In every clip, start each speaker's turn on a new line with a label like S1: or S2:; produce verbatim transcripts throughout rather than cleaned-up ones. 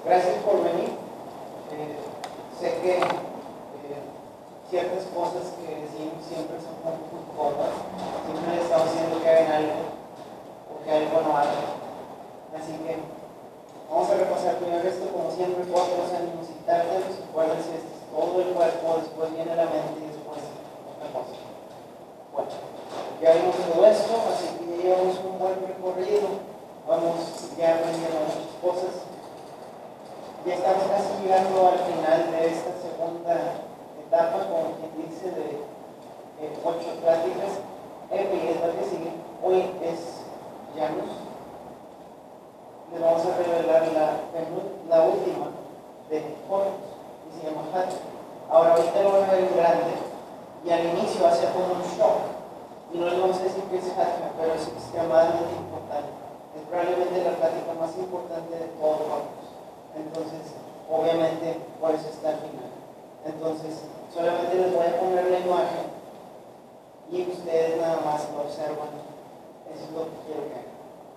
S1: gracias por venir. Eh, sé que eh, ciertas cosas que decimos siempre son muy cómodas. Siempre les estamos diciendo que hagan algo o que algo no hagan. Así que vamos a repasar primero esto, como siempre, cuatro ánimos y tártaros. Acuérdense, esto es todo el cuerpo, después viene la mente y después otra cosa. Bueno, ya vimos todo esto, así que ya llevamos un buen recorrido. Vamos ya aprendiendo muchas cosas. Ya estamos casi llegando al final de esta segunda etapa, como quien dice, de eh, ocho pláticas. Epi es la que sigue. Hoy es Janus. Les vamos a revelar la, la última de Horus y se llama Hatha. Ahora ahorita lo van a ver grande y al inicio va a ser como un shock y no les vamos a decir que es Hatha, pero es extremadamente importante. Es probablemente la plática más importante de todo Horus. Entonces, obviamente, por eso está al final. Entonces, solamente les voy a poner la imagen y ustedes nada más lo observan. Eso es lo que quiero que hagan.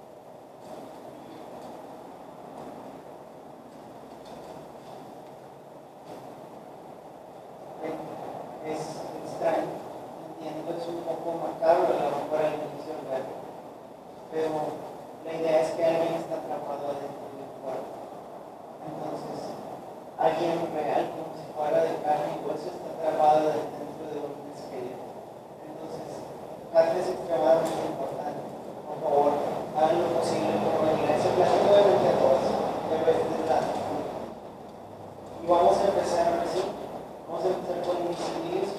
S1: Es extraño, entiendo, es un poco macabro a lo mejor al inicio del verbo, pero la idea es que alguien está atrapado dentro del cuerpo. Entonces, alguien real, como si fuera de carne y hueso, está atrapado dentro de un esqueleto. Entonces, carne es extremadamente importante. Por favor, hagan lo posible por venir a ese plano, obviamente a todos, pero este es la. Y vamos a empezar así. Vamos a empezar con incidir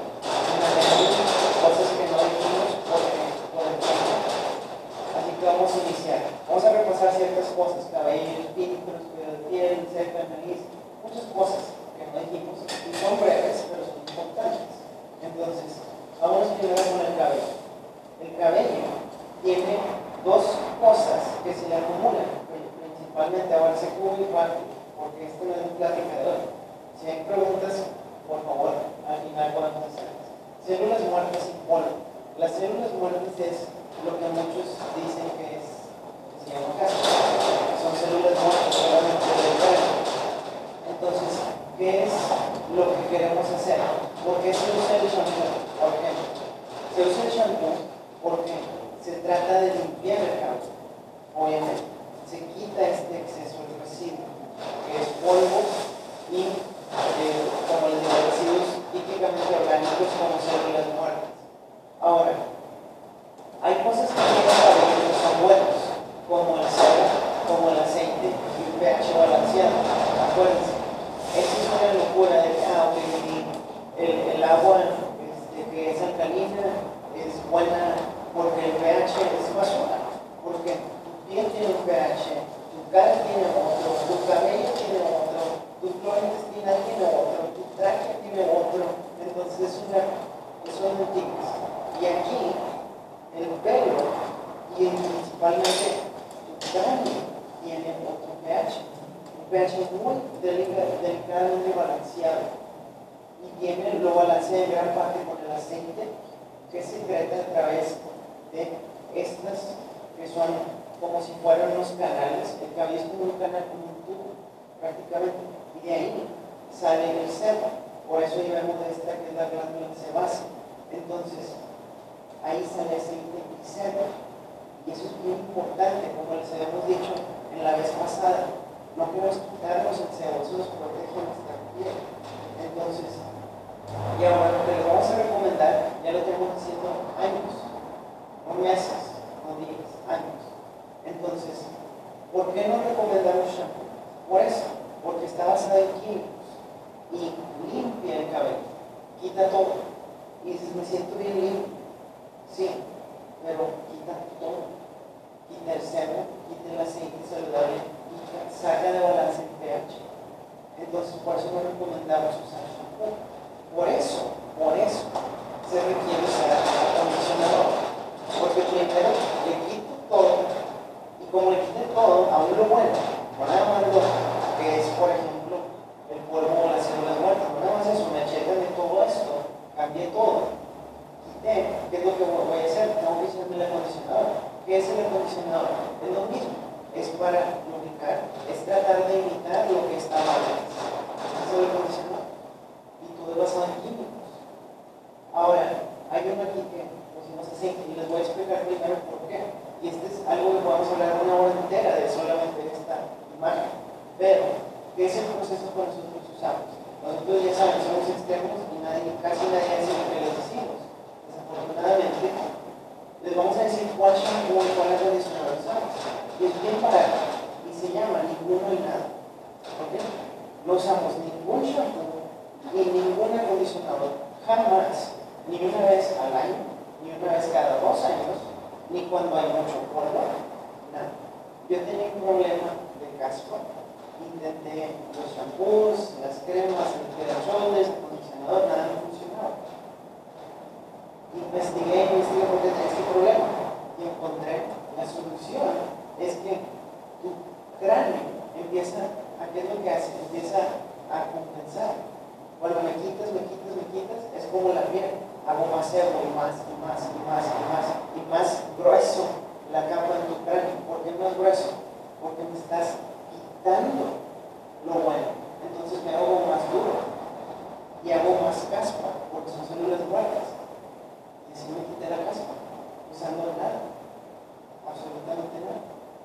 S1: cosas que no dijimos por el tiempo. Así que vamos a iniciar. Vamos a repasar ciertas cosas: cabello, espíritu, respirador de piel, ceja, nariz, muchas cosas que no dijimos y son breves, pero son importantes. Entonces, vamos primero con el cabello. El cabello tiene dos cosas que se le acumulan, principalmente. Ahora se cubre muy rápido, porque esto no es un platicador. Si hay preguntas, por favor, al final podemos hacerlas. Células muertas y polvo. Las células muertas es lo que muchos dicen que es, se llama cáncer. Son células muertas solamente del cuerpo. Entonces, ¿qué es lo que queremos hacer? ¿Por qué se usa el shampoo? Por ejemplo, se usa el shampoo porque se trata de limpiar el cabello. Obviamente, se quita este exceso de residuo, que es polvo y Eh, como les digo, residuos típicamente orgánicos como células muertas. Ahora, hay cosas que tienen cabello que son buenos, como el sebo, como el aceite y el pH balanceado. Acuérdense, esto es una locura de que ah, okay, el, el agua este, que es alcalina es buena porque el pH es basura, porque tu piel tiene un pH, tu cara tiene otro, tu cabello tiene otro, tu flora intestinal tiene otro, tu tráquea tiene otro. Entonces es una, son múltiples. Y aquí el pelo y principalmente tu cráneo tiene otro pH, un pH muy delicadamente balanceado, y tiene, lo balancea en gran parte con el aceite que se secreta a través de estas que son como si fueran unos canales. El cabello es como un canal, como un tubo prácticamente, y de ahí sale el sebo. Por eso llevamos esta que es la glándula sebácea. Entonces, ahí sale aceite y sebo. Y eso es muy importante, como les habíamos dicho en la vez pasada. No queremos quitarnos el sebo, eso nos protege nuestra piel. Entonces, y ahora lo que les vamos a recomendar, ya lo tenemos haciendo años, no meses, no días, años. Entonces, ¿por qué no recomendamos shampoo? Por eso, porque está basada en químicos y limpia el cabello, quita todo. Y dices, me siento bien limpio. Sí, pero quita todo. Quita el sebo, quita el aceite saludable y saca de balance el pH. Entonces, por eso no recomendamos usar shampoo. Por eso, por eso se requiere usar acondicionador. Porque primero le quito todo, y como le quite todo, aún lo bueno, no nada más lo que es, por ejemplo, el polvo o las células muertas, no nada más eso, me checan de todo esto, cambié todo, quité. ¿Qué es lo que voy a hacer? Tengo que usar el acondicionador. ¿Qué es el acondicionador? Es lo mismo, es para lubricar, es tratar de imitar es el proceso que nosotros usamos. Nosotros ya saben, somos externos y nadie, casi nadie hace lo que les decimos. Desafortunadamente, les vamos a decir cuál shampoo y cuál acondicionador usamos. Y es bien barato y se llama ninguno y nada. ¿Ok? No usamos ningún shampoo y ningún acondicionador jamás, ni una vez al año, ni una vez cada dos años, ni cuando hay mucho polvo, nada. Yo tenía un problema de caspa, intenté los shampoos, las cremas, el head and shoulders, el acondicionador, nada me funcionaba. Investigué, investigué por qué tenía este problema y encontré la solución. Es que tu cráneo empieza, ¿a qué es lo que hace? Empieza a compensar. Cuando me quitas, me quitas, me quitas, es como la piel. Hago más cerdo y más, y más, y más, y más, y más grueso la capa de tu cráneo. ¿Por qué más grueso? Porque me estás quitando lo bueno. Entonces me hago más duro y hago más caspa, porque son células muertas. Y así me quité la caspa, usando nada, absolutamente nada.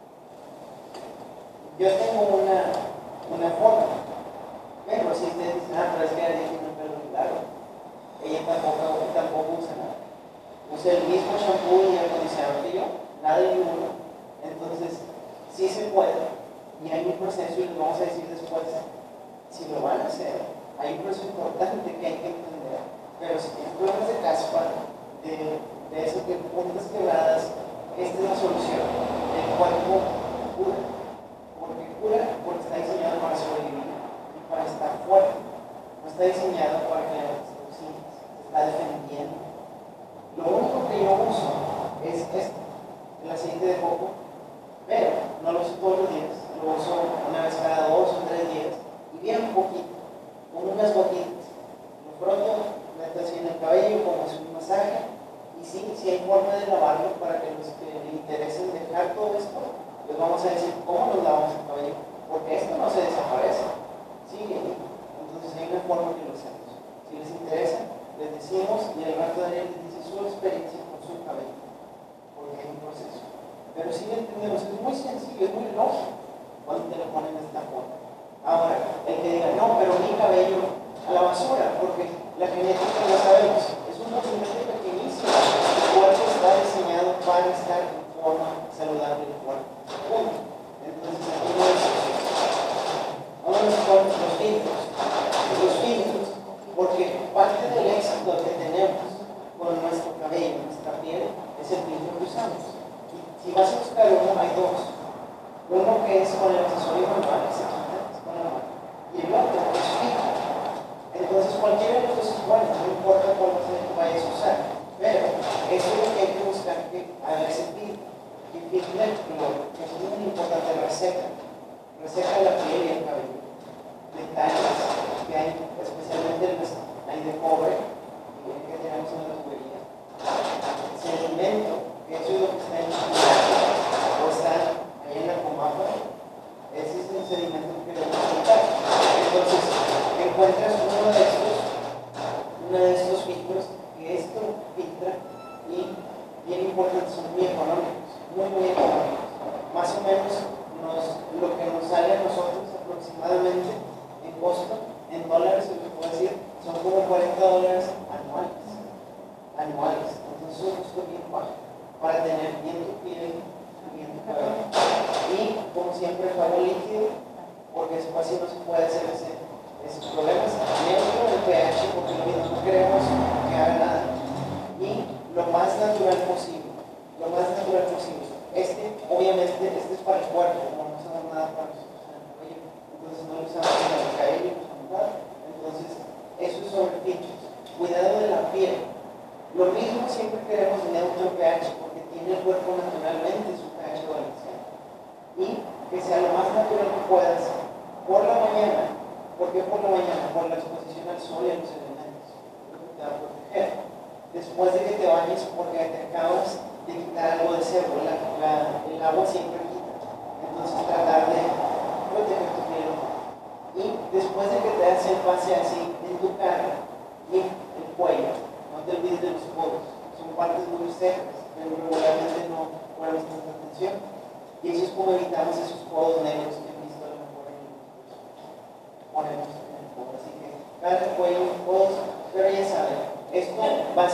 S1: Yo tengo una, una foto, pero si ustedes dicen, ah, pero es que ella tiene un pelo muy largo, ella tampoco, tampoco usa nada. Usa el mismo shampoo y acondicionador que yo, nada de ninguno. Entonces, sí se puede, y hay un proceso, y les vamos a decir después, si lo van a hacer, hay un proceso importante que hay que entender. Pero si tienen problemas de caspa, de, de eso que puntas quebradas, esta es la solución. El cuerpo cura. Porque cura porque está diseñado para sobrevivir y para estar fuerte. No está diseñado para que las toxinas se está defendiendo. Lo único que yo uso es esto, el aceite de coco, pero no lo uso todos los días, lo uso una vez cada dos o tres días y bien poquito, con unas gotitas. Lo froto, meto así en el cabello como si un masaje. Y sí, si hay forma de lavarlo para que los que les interesen dejar todo esto, les vamos a decir cómo nos lavamos el cabello, porque esto no se desaparece, sigue ahí. Entonces hay una forma que lo hacemos. Si les interesa, les decimos y el rato Daniel les dice su experiencia con su cabello, porque hay un proceso. Pero sí lo entendemos, es muy sencillo, es muy lógico cuando te lo ponen de esta forma. Ahora, el que diga, no, pero mi cabello a la basura, porque la genética lo sabemos, es un porcentaje pequeñísimo. El cuerpo está diseñado para estar en forma saludable del cuerpo. Punto. Entonces, aquí no es eso. Vámonos con los filtros. Los filtros, porque parte del éxito que tenemos con nuestro cabello, nuestra piel, es el filtro que usamos. Y si vas a buscar uno, hay dos. Uno que es con el accesorio manual, que se quita, es con la mano. Y el otro es filtro. Entonces, cualquiera de los dos es bueno, no importa cuál vayas a usar. Pero eso es lo que hay que buscar, que haga ese filtro. Y el filtro que es muy importante, reseca. Reseca la piel y el cabello. Metales que hay, especialmente en las, hay de cobre, que tenemos en la tubería. Sedimento, que eso es lo que está en la o está ahí en la comapa. Ese es el sedimento que le vamos a quitar. Entonces, encuentras uno de estos, uno de estos filtros, que esto filtra y, bien importante, son muy económicos, muy, muy económicos. Más o menos nos, lo que nos sale a nosotros aproximadamente en costo, en dólares, se les puedo decir, son como cuarenta dólares anuales. Anuales. Entonces, es un costo bien bajo para tener bien tu piel, bien tu cabello. Y, como siempre, jabón líquido, porque después así no se puede hacer ese, esos problemas. Neutro, el pH, porque lo mismo no queremos que haga nada. Y lo más natural posible. Lo más natural posible. Este, obviamente, este es para el cuerpo, no usamos nada para nosotros en el cabello. Entonces no lo usamos en el cabello, no usamos nada. Entonces, eso es sobre filtros. Cuidado de la piel. Lo mismo siempre queremos neutro pH, porque tiene el cuerpo naturalmente su pH balanceado. Y que sea lo más natural que puedas por la mañana. ¿Por qué por la mañana? Por la exposición al sol y a los elementos. Lo que te va a proteger. Después de que te bañes, porque te acabas de quitar algo de sebo, la, la, el agua siempre quita. Entonces tratar de proteger tu piel. Y después de que te hagas el pase así en tu cara y el cuello, no te olvides de los codos. Son partes muy secas, pero regularmente no pones tanta atención. Y eso es como evitamos esos codos negros que he visto a lo mejor en los.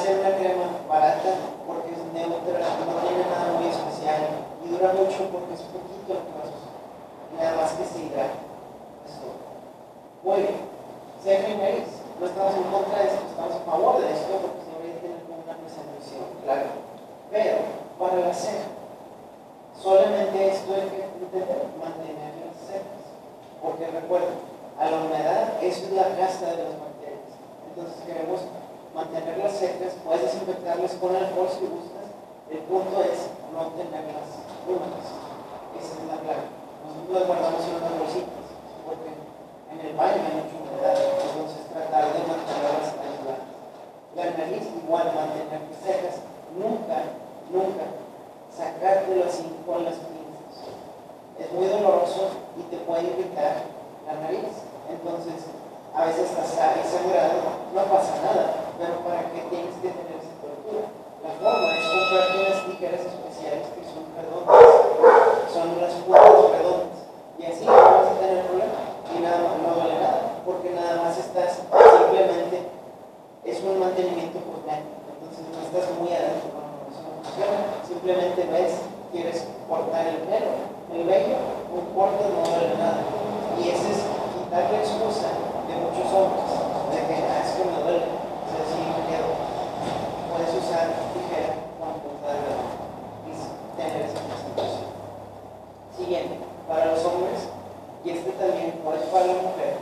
S1: ser una crema barata porque es neutra, no tiene nada muy especial y dura mucho porque es poquito lo que vas a usar. Y nada más que se hidrata. Eso. Muy bien. Ceja y nariz. No estamos en contra de esto, estamos a favor de esto porque se debería tener como una presentación clara. Pero para la ceja, solamente esto hay que entender, mantener las cejas. Porque recuerden, a la humedad, eso es la casa de las bacterias. Entonces queremos mantener las cejas, puedes desinfectarlas con alcohol si gustas. El punto es no tenerlas húmedas. Esa es la clave. Nosotros las guardamos en unas bolsitas, porque en el baño hay mucha humedad, entonces tratar de mantenerlas aisladas. La nariz igual, mantener tus cejas, nunca, nunca sacártelo así con las pinzas. Es muy doloroso y te puede irritar la nariz. Entonces, a veces hasta es sangrado, no pasa nada, pero ¿para qué tienes que tener esa tortura? La forma es comprarte unas tijeras especiales que son redondas, son las puntas redondas, y así no vas a tener problema, y nada más, no duele nada, porque nada más estás simplemente, es un mantenimiento cosmético, entonces no estás muy adentro, no, eso no funciona, simplemente ves, quieres cortar el pelo, el vello, un corte no duele nada, y ese es quitar la excusa de muchos hombres, de que ah, es que me duele, o sea, sí me quedo, puedes usar tijera cuando da y tener esa presentación. Siguiente, para los hombres, y este también puede para la mujer,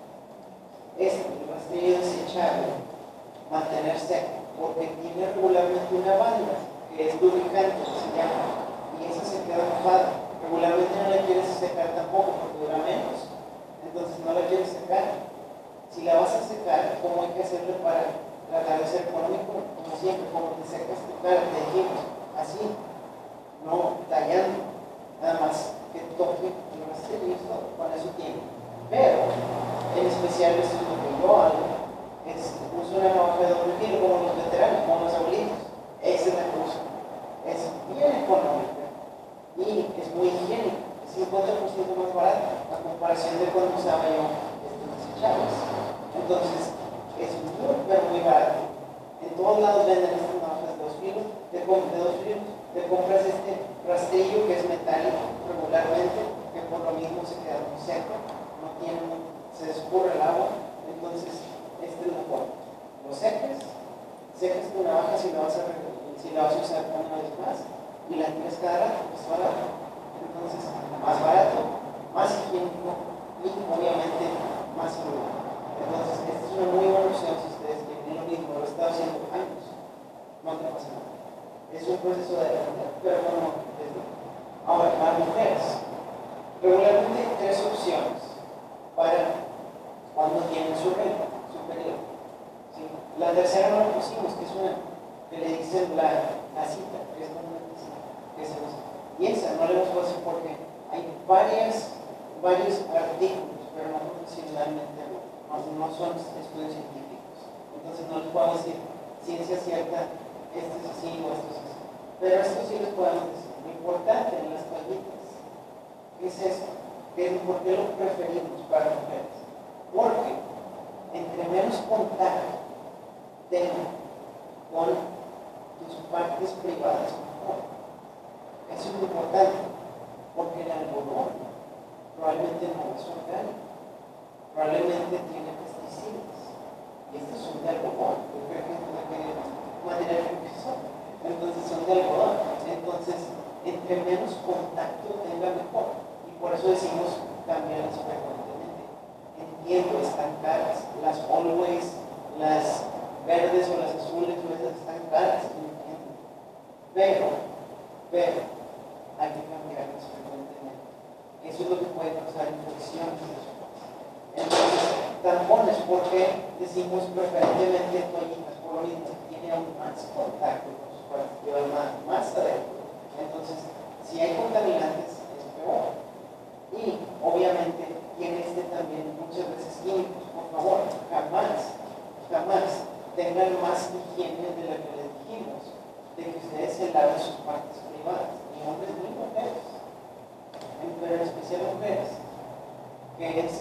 S1: este, el rastrillo desechable, mantener seco, porque tiene regularmente una banda que es lubricante, que se llama, y esa se queda mojada. Regularmente no la quieres secar tampoco porque dura menos, entonces no la quieres secar. Si la vas a secar, ¿cómo hay que hacerlo para tratar de ser económico? Como siempre, como te secas tu cara, te dijimos, así, no tallando, nada más que toque el rastrillo, con eso tiene. Pero, en especial, esto es lo que yo hago, es uso una navaja de doble filo, como los veteranos, como los abuelitos. Esa es la que uso. Es bien económica y es muy higiénica, es cincuenta por ciento más barata a comparación de cuando usaba yo estos desechables. Entonces, es muy, pero muy barato. En todos lados venden estas navajas de dos filos, de, de dos filos, te compras este rastrillo que es metálico regularmente, que por lo mismo se queda muy seco, no tiene, se escurre el agua, entonces esta es la forma. Lo secas, secas tu navaja si la vas a, si la vas a usar una vez más, y la tienes cada rato, pues barato. Entonces, más barato, más higiénico y obviamente más saludable. Entonces, esta es una muy buena opción si ustedes quieren lo mismo, lo he estado haciendo años, no te pasa nada. Es un proceso de aprender, pero no desde. Ahora, para mujeres, regularmente hay tres opciones para cuando tienen su regla, su periodo. ¿Sí? La tercera no la pusimos, que es una que le dicen la, la cita, que es como una cita, que se usa. Y esa no le hemos puesto porque hay varias, varios artículos, pero no profesionalmente, no, no son estudios científicos. Entonces no les podemos decir ciencia cierta, esto es así o esto es así. Pero esto sí les podemos decir. Lo importante en las toallitas, ¿qué es esto? ¿Qué, ¿Por qué lo preferimos para mujeres? Porque entre menos contacto tengan con tus partes privadas, mejor. Eso es lo importante, porque el algodón probablemente no es orgánico, probablemente tiene pesticidas, y estos son de algodón, yo creo que es de qué manera que son, entonces son de algodón, entonces entre menos contacto tenga mejor, y por eso decimos cambiarlas frecuentemente. Entiendo, están caras, las Always, las verdes o las azules, esas están caras, entiendo, pero, pero, hay que cambiarlas frecuentemente. Eso es lo que puede causar infecciones. Entonces, tampones, ¿por qué decimos preferentemente toallitas? Por lo mismo, tiene aún más contacto con sus partes, lleva más, más adentro. Entonces, si hay contaminantes, es peor. Y, obviamente, tiene este también muchas veces químicos. Por favor, jamás, jamás tengan más higiene de la que les dijimos, de que ustedes se laven sus partes privadas, ni hombres ni mujeres, pero en especial mujeres, que es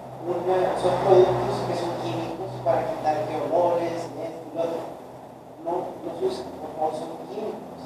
S1: una, son productos que son químicos para quitar que olores, esto y lo otro. No los usen, por favor, son químicos.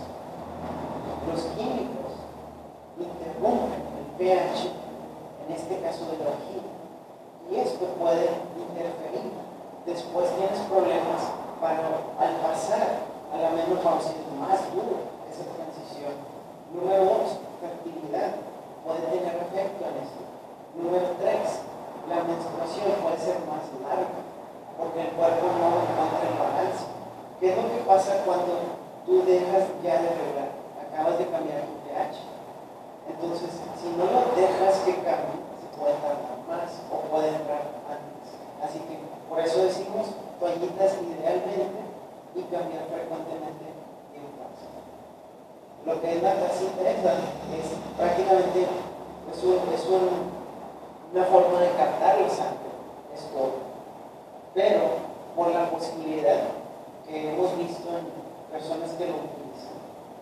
S1: Los químicos interrumpen el pH, en este caso de la vagina, y esto puede interferir. Después tienes problemas para, al pasar a la menopausia, es más duro esa transición. Número dos, fertilidad. Puede tener efecto en esto. Número tres, la menstruación puede ser más larga, porque el cuerpo no encuentra el balance. ¿Qué es lo que pasa cuando tú dejas ya de regular? Acabas de cambiar tu pH. Entonces, si no lo dejas que cambie, se puede tardar más o puede entrar antes. Así que, por eso decimos toallitas idealmente y cambiar frecuentemente en casa. Lo que es la tacita esta es prácticamente es, un, es un, una forma de captar el sangre, es todo. Pero por la posibilidad que hemos visto en personas que lo utilizan,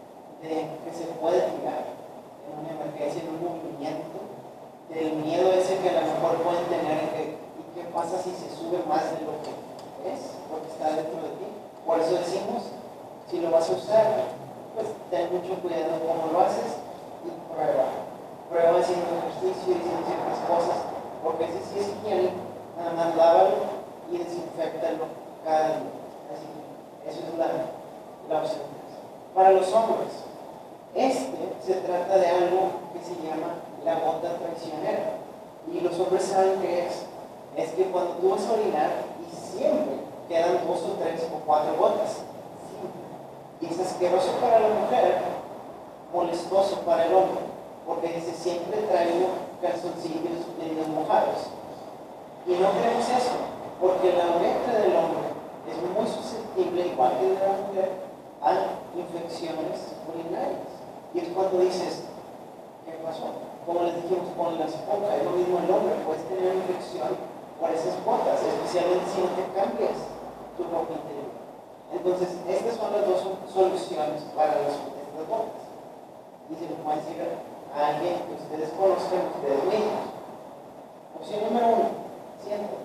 S1: de que se puede tirar en una emergencia, en un movimiento, del miedo ese que a lo mejor pueden tener, que, y qué pasa si se sube más de lo que es, lo que está dentro de ti. Por eso decimos, si lo vas a usar, pues ten mucho cuidado cómo lo haces y prueba. Prueba haciendo ejercicio y haciendo ciertas cosas, porque ese sí es higiénico, nada más lávalo y desinfectalo cada día. Así que eso es la, la opción. Para los hombres, este se trata de algo que se llama la gota traicionera. Y los hombres saben qué es. Es que cuando tú vas a orinar, y siempre quedan dos o tres o cuatro gotas. Siempre. Y es asqueroso para la mujer, molestoso para el hombre, porque dice, siempre traigo calzoncillos medio mojados. Y no queremos eso, porque la uretra del hombre es muy susceptible, igual que de la mujer, a infecciones urinarias. Y es cuando dices, ¿qué pasó? Como les dijimos con la esponja, es lo mismo el hombre, puedes tener infección por esas gotas, especialmente si no te cambias tu ropa interior. Entonces, estas son las dos soluciones para las, estas gotas. Y se lo pueden decir a alguien que ustedes conozcan, ustedes mismos. Opción número uno, siéntate.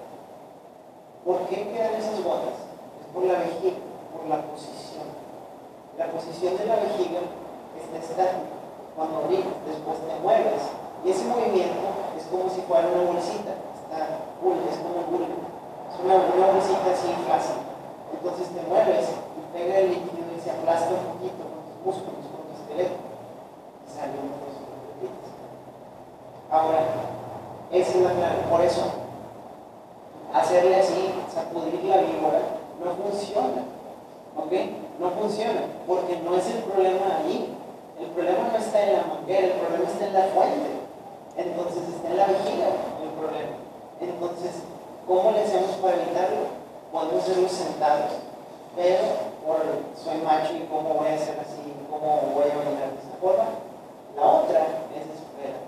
S1: ¿Por qué quedan esas gotas? Es por la vejiga, por la posición. La posición de la vejiga está estática. Cuando orinas, después te mueves. Y ese movimiento es como si fuera una bolsita. Está, es como un bulbo. Es una, una bolsita así fácil. Entonces te mueves y pega el líquido y se aplasta un poquito con tus músculos, con tu esqueleto. Y sale un poco de los. Ahora, esa es la clave. Por eso, hacerle así, sacudir la víbora, no funciona. ¿Ok? No funciona, porque no es el problema ahí. El problema no está en la manguera, el problema está en la fuente. Entonces está en la vejiga el problema. Entonces, ¿cómo le hacemos para evitarlo? Podemos hacerlo sentados, pero por soy macho y cómo voy a hacer así, cómo voy a orinar de esta forma. La otra es esperar.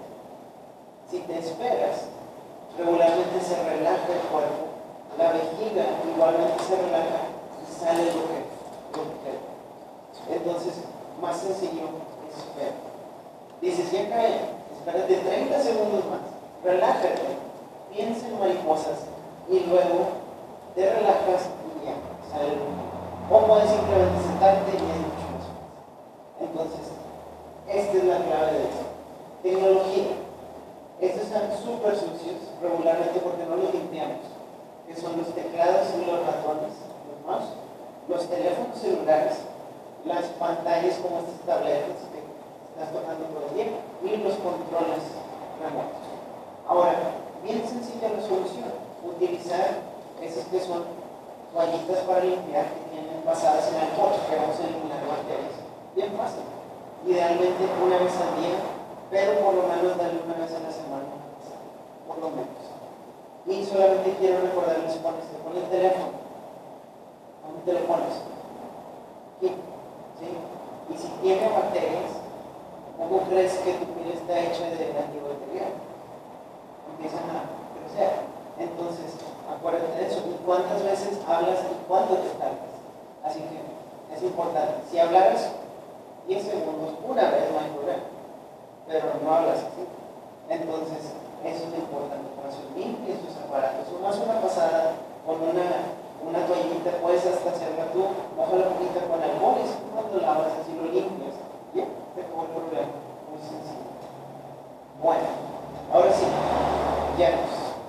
S1: Si te esperas, regularmente se relaja el cuerpo, la vejiga igualmente se relaja y sale lo que, lo que queda. Entonces, más sencillo es esperar. Dices, ya cae, espérate treinta segundos más, relájate, piensa en mariposas y luego te relajas y ya, sale el humo. O puedes simplemente sentarte y es mucho más fácil. Entonces, esta es la clave de esto. Tecnología. Estos están súper sucios regularmente porque no los limpiamos, que son los teclados y los ratones, los mouse, los teléfonos celulares, las pantallas como estas tabletas que estás tocando todo el día y los controles remotos. Ahora, bien sencilla la solución, utilizar esas que son toallitas para limpiar que tienen basadas en alcohol, que vamos a eliminar bacterias. Bien fácil. Idealmente una vez al día, pero por lo menos darle una vez a la semana, por lo menos. Y solamente quiero recordarles cuando se pone el teléfono, ¿dónde te lo pones? Aquí, ¿sí? Y si tiene bacterias, ¿cómo crees que tu piel está hecha de antibacterial? Empiezan a crecer. Entonces, acuérdate de eso. ¿Y cuántas veces hablas y cuánto te tardas? Así que es importante. Si hablaras diez segundos una vez, no hay problema. Pero no hablas así. Entonces, eso es importante. Por eso limpien sus aparatos. O más una pasada con una, una toallita, puedes hasta hacerla tú, moja la poquita con alcohol y cuando lavas así lo limpias. Ya, te acabó el problema. Muy sencillo. Bueno, ahora sí, Janus.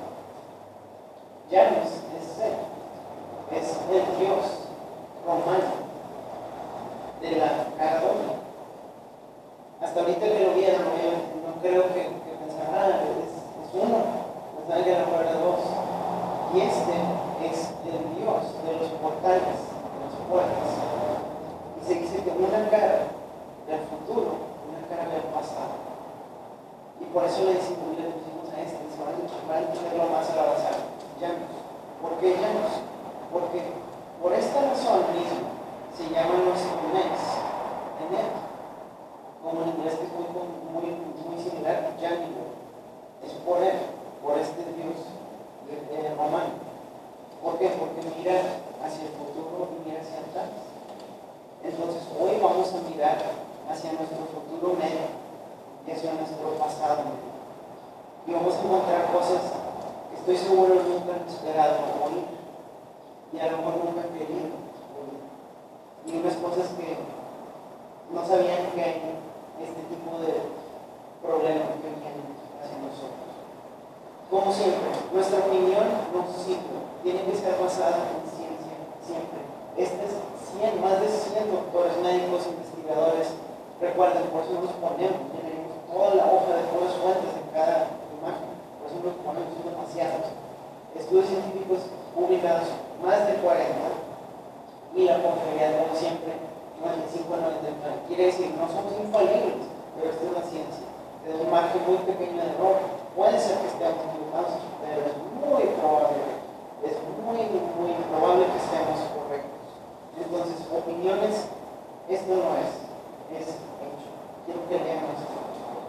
S1: Janus es él, es el dios romano de la cara doble. Hasta ahorita que lo vieron, obviamente, no creo que, que pensaran, ah, es, es uno, pensaban que era fuera dos. Y este es el dios de los portales, de las puertas. Y se dice que una cara del futuro, una cara del pasado. Y por eso le decimos, le pusimos a este, se van a entenderlo más al avanzar. Janus. ¿Por qué Janus? Porque por esta razón misma se llaman los Enes en él. Como en inglés que es muy, muy, muy similar, Janus. Es por él, por este dios eh, romano. ¿Por qué? Porque mira hacia el futuro y mira hacia atrás. Entonces hoy vamos a mirar hacia nuestro futuro medio y hacia nuestro pasado medio. Y vamos a encontrar cosas que estoy seguro nunca han esperado oír y a lo mejor nunca han querido oír. Y unas cosas que no sabían que hay este tipo de problemas que vienen hacia nosotros. Como siempre, nuestra opinión no sirve, tiene que ser basada en ciencia, siempre. Este es cien, más de cien doctores, médicos, investigadores, recuerden, por eso nos ponemos, tenemos toda la hoja de puras fuentes en cada imagen, por eso nos ponemos, son demasiados. Estudios científicos publicados, más de cuarenta, y la confiabilidad, como siempre, noventa y cinco a noventa y nueve. Quiere decir, no somos infalibles, pero esta es la ciencia. Es un margen muy pequeño de error. Puede ser que estemos equivocados, pero es muy probable, es muy, muy probable que estemos correctos. Entonces, opiniones, esto no es, es hecho. Quiero que leamos esto.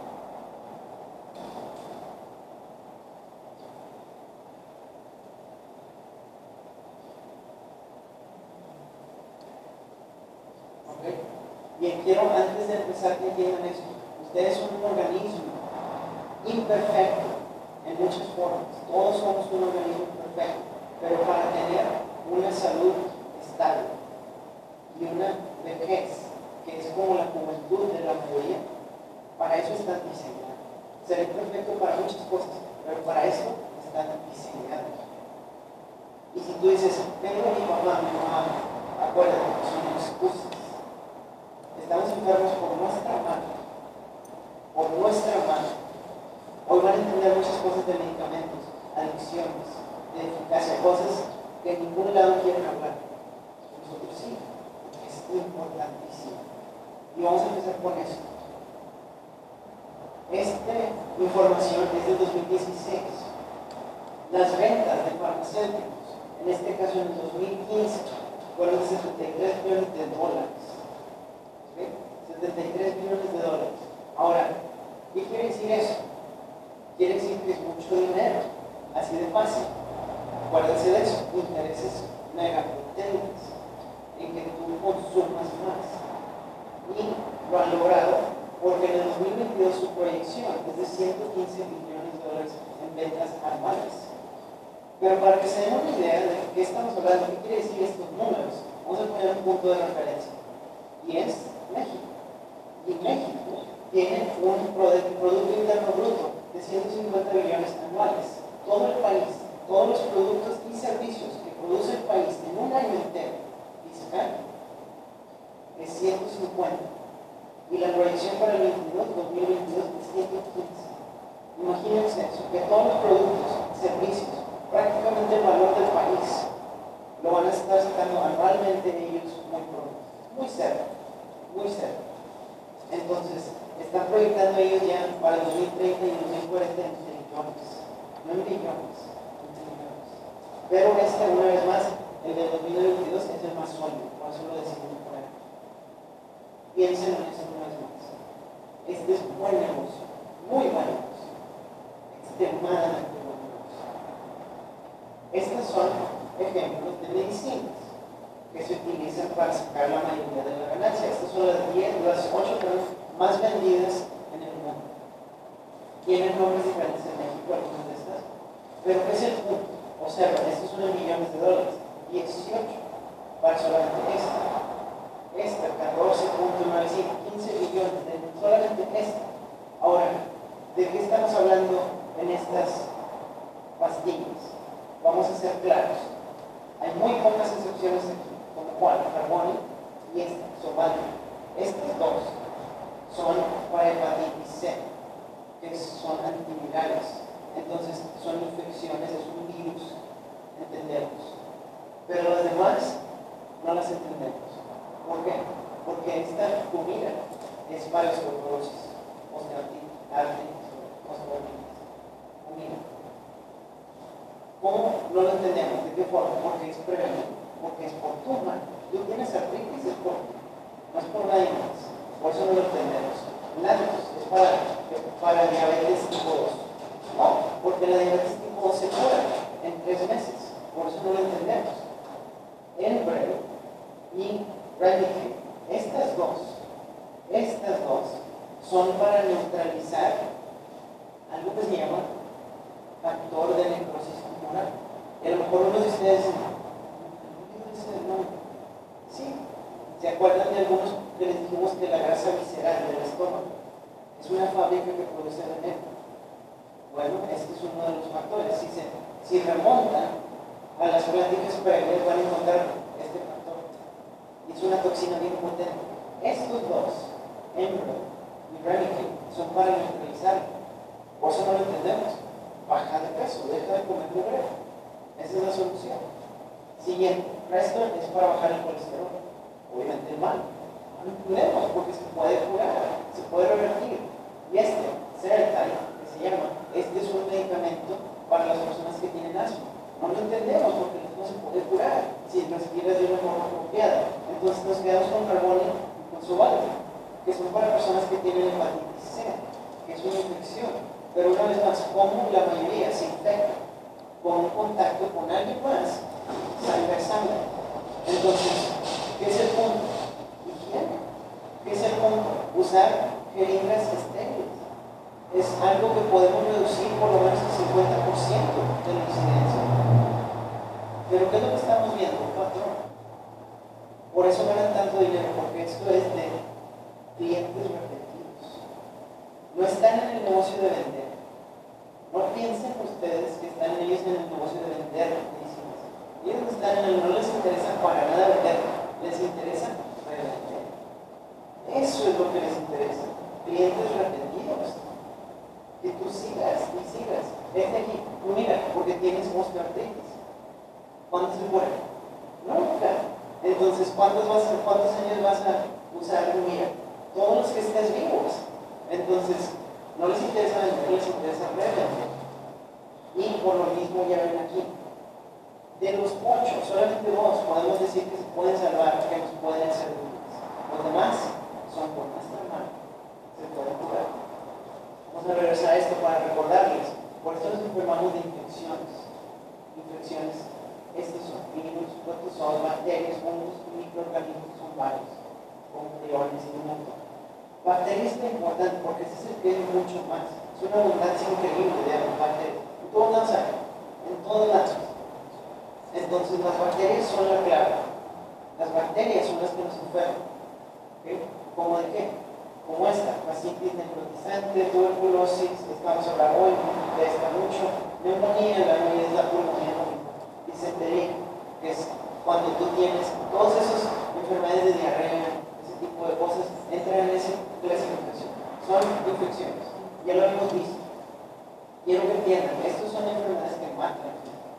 S1: Bien, quiero antes de empezar que entiendan esto. Ustedes son un organismo imperfecto en muchas formas. Todos somos un organismo imperfecto, pero para tener una salud estable y una vejez que es como la juventud de la mayoría, para eso están diseñados. Ser imperfecto para muchas cosas, pero para eso están diseñados. Y si tú dices, tengo mi mamá, mi mamá, acuérdate, son excusas. Estamos enfermos por nuestra mano, por nuestra mano. Hoy van a entender muchas cosas de medicamentos, adicciones, de eficacia, cosas que en ningún lado quieren hablar. Nosotros sí, es importantísimo. Y vamos a empezar con esto. Esta información es del dos mil dieciséis. Las ventas de farmacéuticos, en este caso en el dos mil quince, fueron de setenta y tres millones de dólares. setenta y tres millones de dólares. Ahora, ¿qué quiere decir eso? Quiere decir que es mucho dinero, así de fácil. Acuérdense de eso, intereses mega potentes en que tú consumas más. Y lo han logrado porque en el dos mil veintidós su proyección es de ciento quince millones de dólares en ventas anuales. Pero para que se den una idea de qué estamos hablando, qué quiere decir estos números, vamos a poner un punto de referencia. Y es México. Y México tiene un Producto Interno Bruto de ciento cincuenta billones anuales. Todo el país, todos los productos y servicios que produce el país en un año entero fiscal es ciento cincuenta. Y la proyección para el dos mil veintidós es ciento quince. Imagínense eso, que todos los productos, servicios, prácticamente el valor del país lo van a estar sacando anualmente ellos muy pronto, muy cerca. Muy cerca. Entonces, están proyectando ellos ya para el dos mil treinta y dos mil cuarenta en trillones, no en billones, en trillones. Pero este, una vez más, el de dos mil veintidós es el más sólido, por eso lo decimos por ahí. Piensen en eso una vez más. Este es buen negocio, muy buen negocio, extremadamente buen negocio. Estos son ejemplos de medicinas que se utilizan para sacar la mayoría de la ganancia. Estas son las diez, las ocho más vendidas en el mundo. Tienen nombres diferentes en México, algunas de estas, pero ¿qué es el punto? Observa, estos son en millones de dólares. dieciocho para solamente esta. Esta, catorce punto noventa y cinco, quince billones, de solamente esta. Ahora, ¿de qué estamos hablando en estas pastillas? Vamos a ser claros. Hay muy pocas excepciones aquí, como cuál, Harvoni y esta, Sovaldi. Estas dos son para hepatitis C, que son antivirales. Entonces, son infecciones, es un virus, entendemos. Pero las demás no las entendemos. ¿Por qué? Porque esta comida es para osteoporosis, osteoartritis, artritis, osteoartritis. Comida. ¿Cómo no lo entendemos? ¿De qué forma? Porque es prevenido, porque es por tu mano. Tú tienes artritis, es por ti, no es por nadie más. Por eso no lo entendemos. Lácteos es para, para diabetes tipo dos. No, porque la diabetes tipo dos se cura en tres meses. Por eso no lo entendemos. Enbrel y Remicade, estas dos, estas dos son para neutralizar algo que se llama factor de necrosis tumoral. Y a lo mejor uno de ustedes dice, no, sí, ¿se acuerdan de algunos que les dijimos que la grasa visceral del estómago es una fábrica que produce veneno? Bueno, este es uno de los factores. Si, se, si remontan a las pláticas previas, van a encontrar este factor. Y es una toxina bien potente. Estos dos, Enbrel y Remicade, son para neutralizarlo. Por eso no lo entendemos. Baja de peso, deja de comer mugre. Esa es la solución. Siguiente, Crestor es para bajar el colesterol. Obviamente el mal. No lo entendemos porque se puede curar, se puede revertir. Y este, Sertine, que se llama, este es un medicamento para las personas que tienen asma. No lo entendemos porque no se puede curar si respiras de una forma apropiada. Entonces nos quedamos con Harvoni y con Sovaldi, que son para personas que tienen hepatitis C, que es una infección. Pero una vez más, como la mayoría se infecta con un contacto con alguien más, sangre sangre. Entonces, ¿qué es el punto? Higiene. ¿Qué es el punto? Usar jeringas estériles. Es algo que podemos reducir por lo menos el cincuenta por ciento de la incidencia. Pero ¿qué es lo que estamos viendo? Un patrón. Por eso ganan tanto dinero, porque esto es de clientes repetidos. No están en el negocio de vender. No piensen ustedes que están ellos en el negocio de vender medicinas. Ellos no, están en el, no les interesa para nada vender, les interesa revender. Eso es lo que les interesa. Clientes repetidos. Que tú sigas y sigas. Este aquí, tú mira, porque tienes osteoartritis. ¿Cuándo se muere? Nunca. Entonces, ¿cuántos, vas a, ¿cuántos años vas a usar? Mira, todos los que estés vivos. Entonces, no les interesa vender, les interesa revender. Y por lo mismo ya ven aquí. De los ocho, solamente dos podemos decir que se pueden salvar, que nos pueden ser útiles. Los demás son por nuestra mano. Se pueden curar. Vamos a regresar a esto para recordarles. Por eso nos enfermamos de infecciones. Infecciones, estos son virus, protozoos, bacterias, hongos, microorganismos, son varios, como priones y un montón. Bacterias es importante porque ese es el que es mucho más. Es una abundancia increíble de bacterias. En todos lados hay, en todos lados. Entonces las bacterias son la clave. Las bacterias son las que nos enferman. ¿Okay? ¿Cómo de qué? Como esta, fascitis necrotizante, tuberculosis, estamos hablando hoy, de esta mucho, neumonía, la neumonía es la pulmonía nómica, disentería, que es cuando tú tienes todas esas enfermedades de diarrea, ese tipo de cosas, entran en esa clasificación. Son infecciones, ya lo hemos visto. Quiero que entiendan, estas son enfermedades que matan.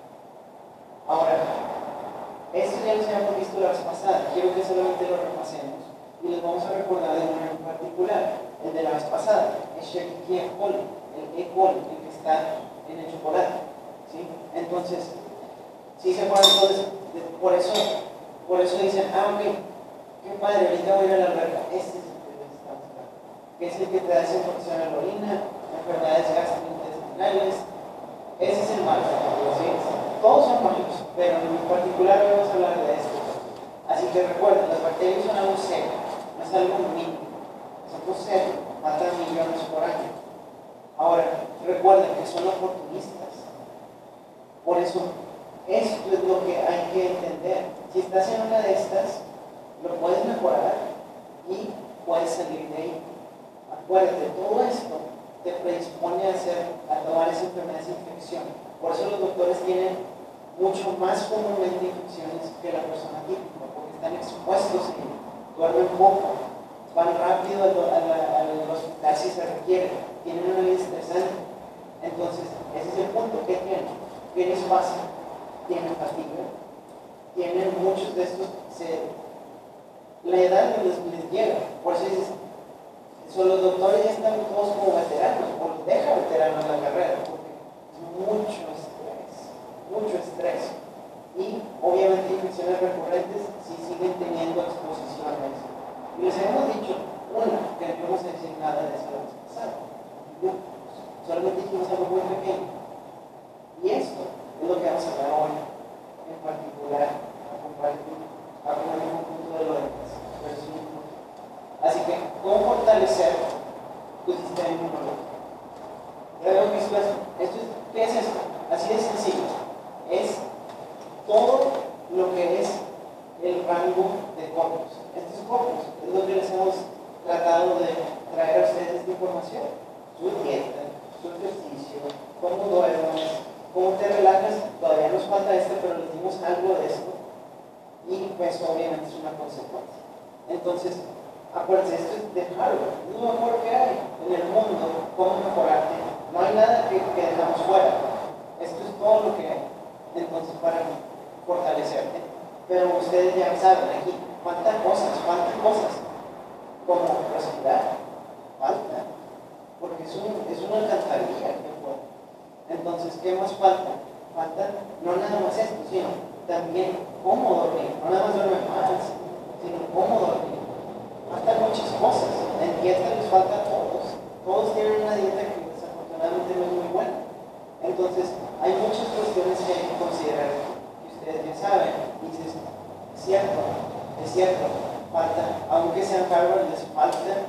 S1: Ahora, esto ya los habíamos visto la vez pasada, quiero que solamente lo repasemos. Y les vamos a recordar de uno en particular, el de la vez pasada, el Escherichia coli, el E. coli, el que está en el chocolate. ¿Sí? Entonces, si se acuerdan todos, por eso, por eso dicen, ah, ok, qué padre, ahorita voy a ir a la alberca. Este es el que necesitamos acá, que es el que te da esa infección a la orina, enfermedades gastrointestinales. Ese es el malo, ¿sí? Todos son malos, pero en particular vamos a hablar de esto. Así que recuerden, las bacterias son algo serio, no es algo mínimo, es algo serio, matan millones por año. Ahora, recuerden que son oportunistas. Por eso, Esto es lo que hay que entender. Si estás en una de estas, lo puedes mejorar y puedes salir de ahí. Acuérdate, todo esto te predispone a, hacer, a tomar esa enfermedad de infección. Por eso los doctores tienen mucho más comúnmente infecciones que la persona típica, porque están expuestos y duermen poco, van rápido al, al, al hospital si se requiere, tienen una vida estresante. Entonces, ese es el punto. ¿Qué tienen? ¿Qué les pasa? Tienen fatiga, tienen muchos de estos, se, la edad les, les llega. Por eso dices, so, los doctores ya están todos como veteranos, o los deja veteranos en la carrera, porque es mucho estrés, mucho estrés. Y obviamente infecciones recurrentes sí siguen teniendo exposiciones. Y les hemos dicho, una, que no vamos a decir nada de eso la vez pasada. Solamente dijimos algo muy pequeño. Y esto es lo que vamos a hablar hoy, en particular, a compartir, a poner un punto de lo demás. Así que, ¿cómo fortalecer tu sistema inmunológico? Ya habíamos visto esto. esto es, ¿Qué es esto? Así de sencillo. Es todo lo que es el rango de corpus. Estos corpus es lo que les hemos tratado de traer a ustedes esta información. Su dieta, su ejercicio, cómo duermes, cómo te relajas. Todavía nos falta esto, pero les dimos algo de esto. Y pues obviamente es una consecuencia. Entonces, acuérdense, esto es de Harvard, es lo mejor que hay en el mundo, cómo mejorarte. No hay nada que, que dejamos fuera. Esto es todo lo que hay. Entonces, para fortalecerte. Pero ustedes ya saben aquí, faltan cosas, faltan cosas. Como respirar, falta. Porque es, un, es una alcantarilla que fuera. Entonces, ¿qué más falta? Falta no nada más esto, sino también cómo dormir. No nada más dormir más, sino cómo dormir. Faltan muchas cosas. En dieta les falta a todos. Todos tienen una dieta que desafortunadamente no es muy buena. Entonces, hay muchas cuestiones que hay que considerar, que ustedes ya saben. Y dices, es cierto, es cierto, falta, aunque sean Harvard, les falta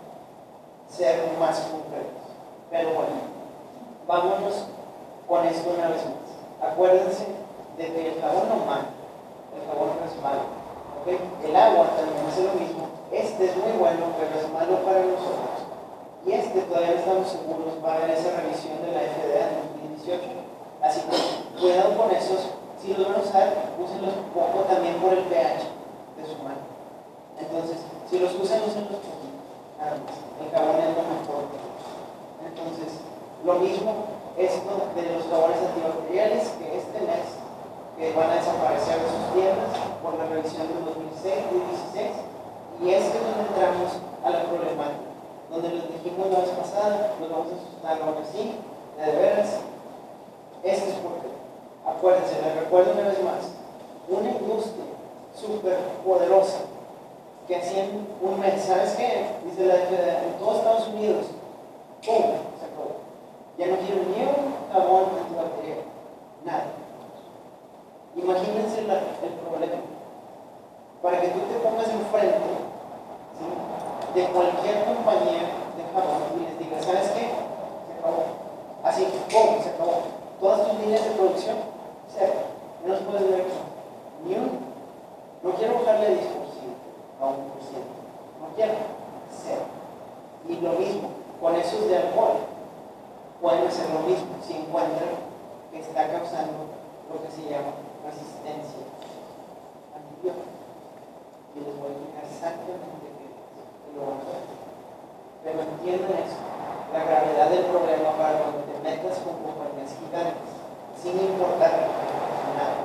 S1: ser más concretos. Pero bueno, vámonos con esto una vez más. Acuérdense de que el jabón no mata, el jabón no es malo. ¿Okay? El agua también hace lo mismo. Este es muy bueno, pero es malo para nosotros. Y este todavía no estamos seguros, va a haber esa revisión de la F D A en dos mil dieciocho. Así que cuidado con esos. Si los van a usar, úsenlos un poco también por el pH de su mano. Entonces, si los usan, úsenlos poquito. Nada más. El jabón es lo mejor. Entonces, lo mismo, esto de los jabones antibacteriales, que este mes que van a desaparecer de sus tiendas por la revisión del dos mil dieciséis. Y este es donde entramos a la problemática, donde les dijimos la vez pasada, nos vamos a asustar ahora sí, de veras. Este es porque, acuérdense, les recuerdo una vez más, una industria súper poderosa que hacían un mes, ¿sabes qué? Dice la F D A, en todos Estados Unidos, ¡pum! Se acabó. Ya no quiero ni un jabón antibacterial, nada. Imagínense la, el problema. Para que tú te pongas enfrente, ¿sí?, de cualquier compañía de jabón y les digas, ¿sabes qué? Se acabó. Así, ¡pum! Se acabó. Todas tus líneas de producción, cero. No los puedes ver ni uno. No quiero bajarle diez por ciento a uno por ciento. No quiero. Cero. Y lo mismo, con esos de alcohol, pueden hacer lo mismo si encuentran que está causando lo que se llama resistencia antibiótica. Y les voy a explicar exactamente qué es. Y lo van a ver. Pero entiendan eso, la gravedad del problema para cuando te metas con compañías gigantes, sin importar nada.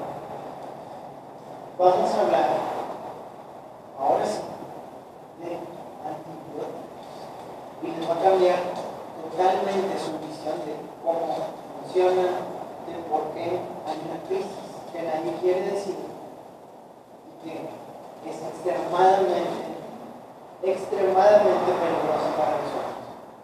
S1: Vamos a hablar, ahora sí, de antibióticos. Y les va a cambiar totalmente su visión de cómo funciona, de por qué hay una crisis que nadie quiere decir y que es extremadamente, extremadamente peligrosa para nosotros.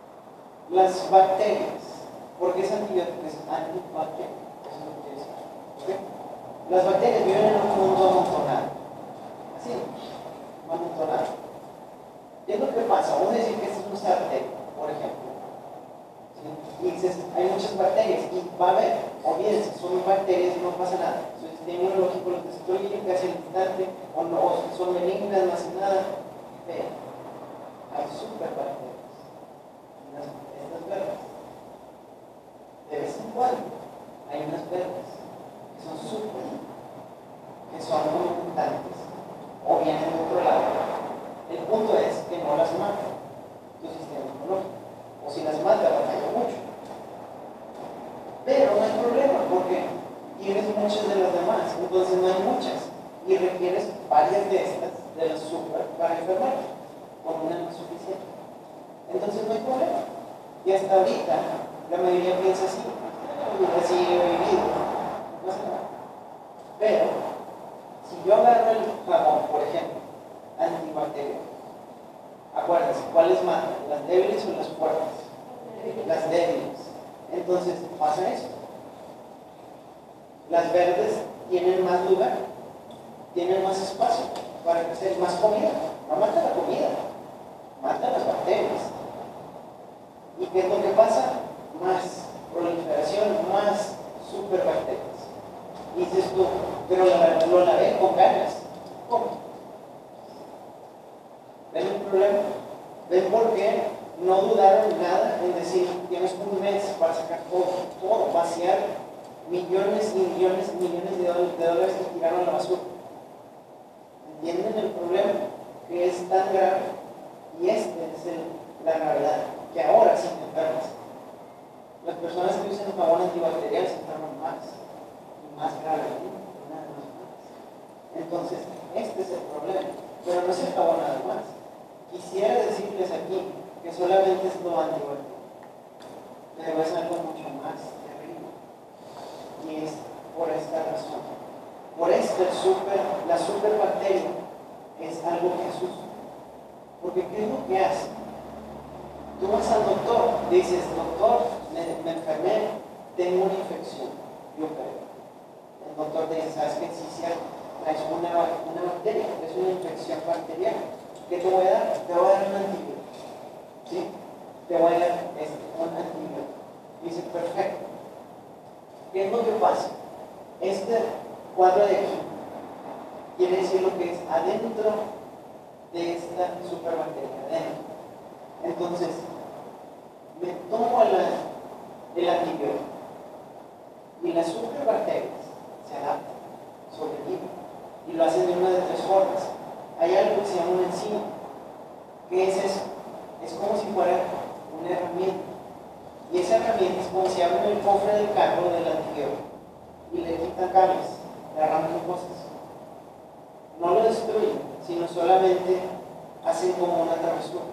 S1: Las bacterias, ¿por qué es antibiótico? Es antibacterial, eso es lo que quiere decir. ¿Okay? Las bacterias viven en un mundo amontonado, así, amontonado. ¿Qué es lo que pasa? Vamos a decir que este es un sartén, por ejemplo. ¿Sí? Y dices, hay muchas bacterias y va a haber ver, olvídense, son bacterias, no pasa nada. Su sistema inmunológico los destruye casi al instante, o, no, o son benignas, no hacen nada. Pero hay superbacterias, estas verdes. De vez en cuando hay unas verdes que son super, que son como mutantes, o vienen de otro lado. El punto es que no las mata tu sistema inmunológico, o si las mata, batalla mucho. Pero no hay problema porque tienes muchas de las demás, entonces no hay muchas y requieres varias de estas, de las super, para enfermar, con una no es suficiente. Entonces no hay problema. Y hasta ahorita la mayoría piensa así, así he vivido, no pasa nada. Pero si yo agarro el jabón, por ejemplo, antibacterial, acuérdense, ¿cuáles matan? ¿Las débiles o las fuertes? Las débiles. Entonces pasa eso. Las verdes tienen más lugar, tienen más espacio para crecer, más comida. No mata la comida, mata las bacterias. ¿Y qué es lo que pasa? Más proliferación, más superbacterias. Y dices tú, pero la, lo lavé con ganas. ¿Cómo? ¿Ven el problema? ¿Ven por qué no dudaron nada en decir, tienes un mes para sacar todo, todo, vaciar millones y millones y millones de dólares, de dólares que tiraron a la basura? ¿Entienden el problema? Que es tan grave. Y este es el, la gravedad, que ahora sí te enfermas. Las personas que usan jabón antibacterial se enferman más, y más gravemente, nada más. Entonces, este es el problema. Pero no es el jabón nada más. Quisiera decirles aquí que solamente es lo antibacterial, pero es algo mucho más terrible. Y es por esta razón. Por esto el super, la superbacteria es algo que asusta. Porque ¿qué es lo que hace? Tú vas al doctor, dices, doctor, me, me enfermé, tengo una infección. Yo creo. El doctor te dice, ¿sabes qué? Sí, cierto, traes una, una bacteria, es una infección bacteriana. ¿Qué te voy a dar? Te voy a dar un antibiótico. ¿Sí? Te voy a dar este, un antibiótico. Dice, perfecto. ¿Qué es lo que pasa? Este cuadro de aquí quiere decir lo que es adentro de esta superbacteria, adentro. Entonces, me tomo la, el antibiótico y las superbacterias se adaptan, sobreviven y lo hacen de una de tres formas. Hay algo que se llama una enzima. ¿Qué es eso? Es como si fuera una herramienta. Y esa herramienta es como si abren el cofre del carro del antibiótico y le quitan cables, le arrancan cosas. No lo destruyen, sino solamente hacen como una travesura.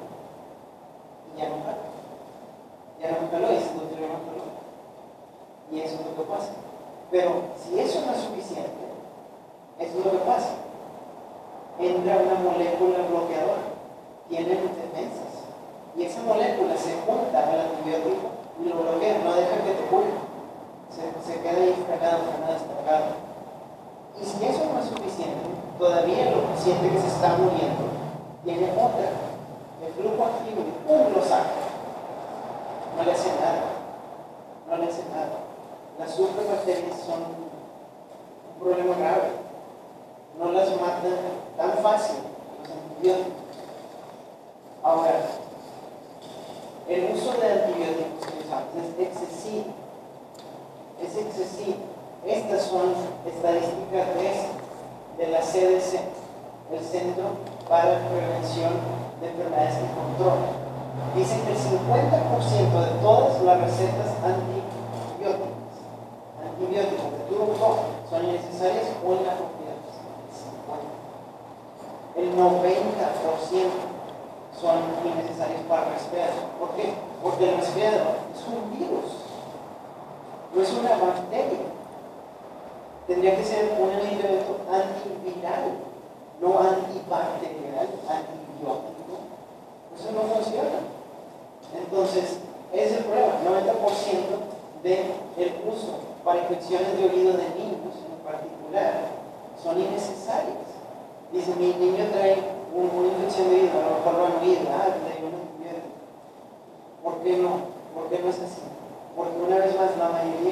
S1: Y ya no jala. Ya no jaló, y ese doctor no jaló. Y eso es lo que pasa. Pero si eso no es suficiente, eso es lo que pasa. Entra una molécula bloqueadora, tienen defensas, y esa molécula se junta al antibiótico y lo bloquea, no deja que te cure, se, se queda ahí frenado, frenado, estancado. Y si eso no es suficiente, todavía el paciente que se está muriendo tiene otra, el flujo activo y ¡pum! Lo saca, no le hace nada, no le hace nada. Las superbacterias son un problema grave. No las matan tan fácil los antibióticos. Ahora, el uso de antibióticos que usamos es excesivo. Es excesivo. Estas son estadísticas de, de la C D C, el Centro para Prevención de Enfermedades y Control. Dicen que el cincuenta por ciento de todas las recetas antibióticas, antibióticos de tu doctor son innecesarias o inapropiadas. El noventa por ciento son innecesarios para resfriado. ¿Por qué? Porque el resfriado es un virus, no es una bacteria. Tendría que ser un antibiótico antiviral, no antibacterial, antibiótico. Eso no funciona. Entonces, ese es el problema. El noventa por ciento del uso para infecciones de oído de niños en particular son innecesarias. Dice, mi niño trae un, una infección de oído, a lo mejor lo han oído, ah, le dio un antibiótico. ¿Por qué no? ¿Por qué no es así? Porque una vez más la mayoría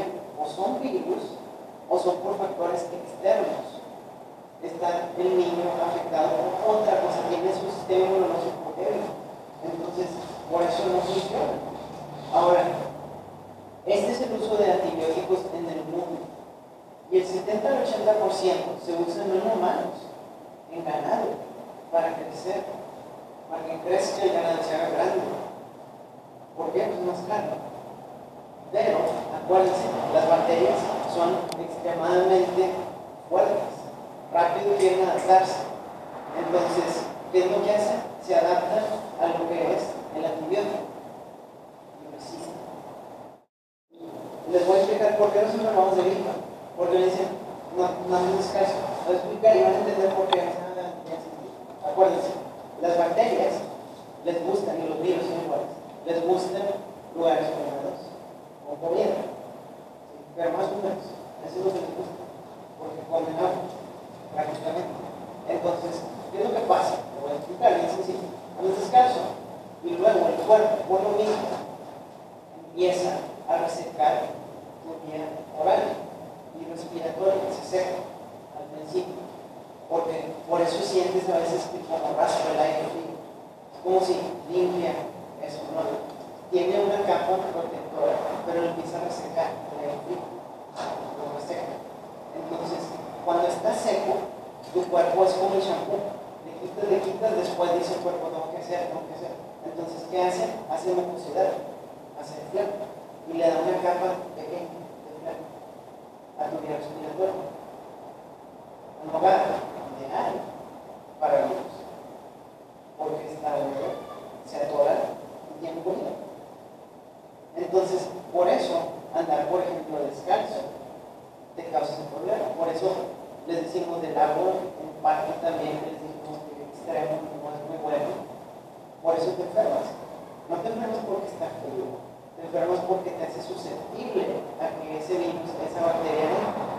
S1: o son virus o son por factores externos. Está el niño afectado por otra cosa, tiene su sistema inmunológico débil. Entonces, por eso no funciona. Ahora, este es el uso de antibióticos en el mundo. Y el setenta al ochenta por ciento se usa no en humanos, en ganado, para crecer, para que crezca el ganado, se haga grande. ¿Por qué? Pues más caro. Pero, acuérdense, las bacterias son extremadamente fuertes, rápido quieren adaptarse. Entonces, ¿qué es lo que hacen? Se adaptan a lo que es el antibiótico y resisten. Les voy a explicar por qué nos enfermamos de gripa. Porque me dicen, no, no haces caso. Lo explicar y van a entender por qué. Acuérdense, las bacterias les gustan, y los virus son iguales, les gustan lugares húmedos o comida, pero más húmedos. Eso es lo que les gusta, porque comen agua, prácticamente. Entonces, ¿qué es lo que pasa? Lo voy a explicar bien sencillo. Andas descalzo y luego el cuerpo, por lo mismo, empieza a resecar tu vía oral y respiratoria, se seca al principio, porque por eso sientes a veces que como raspa el aire frío, es como si limpia eso, no, tiene una capa protectora, pero empieza a resecar el aire frío, lo reseca. Entonces, cuando está seco, tu cuerpo es como el shampoo, le quitas, le quitas, después dice el cuerpo, tengo que hacer, tengo que hacer. Entonces, ¿qué hace? Hace mucosidad, hace flema, y le da una capa pequeña de flema a tu vía respiratoria, en lugar de aire para el virus, porque está húmedo, se atora y tiene comida. Entonces, por eso, andar, por ejemplo, descalzo te causa ese problema. Por eso les decimos del agua, en parte también les decimos que el extremo no es muy bueno. Por eso te enfermas. No te enfermas porque está frío, te enfermas porque te hace susceptible a que ese virus, esa bacteria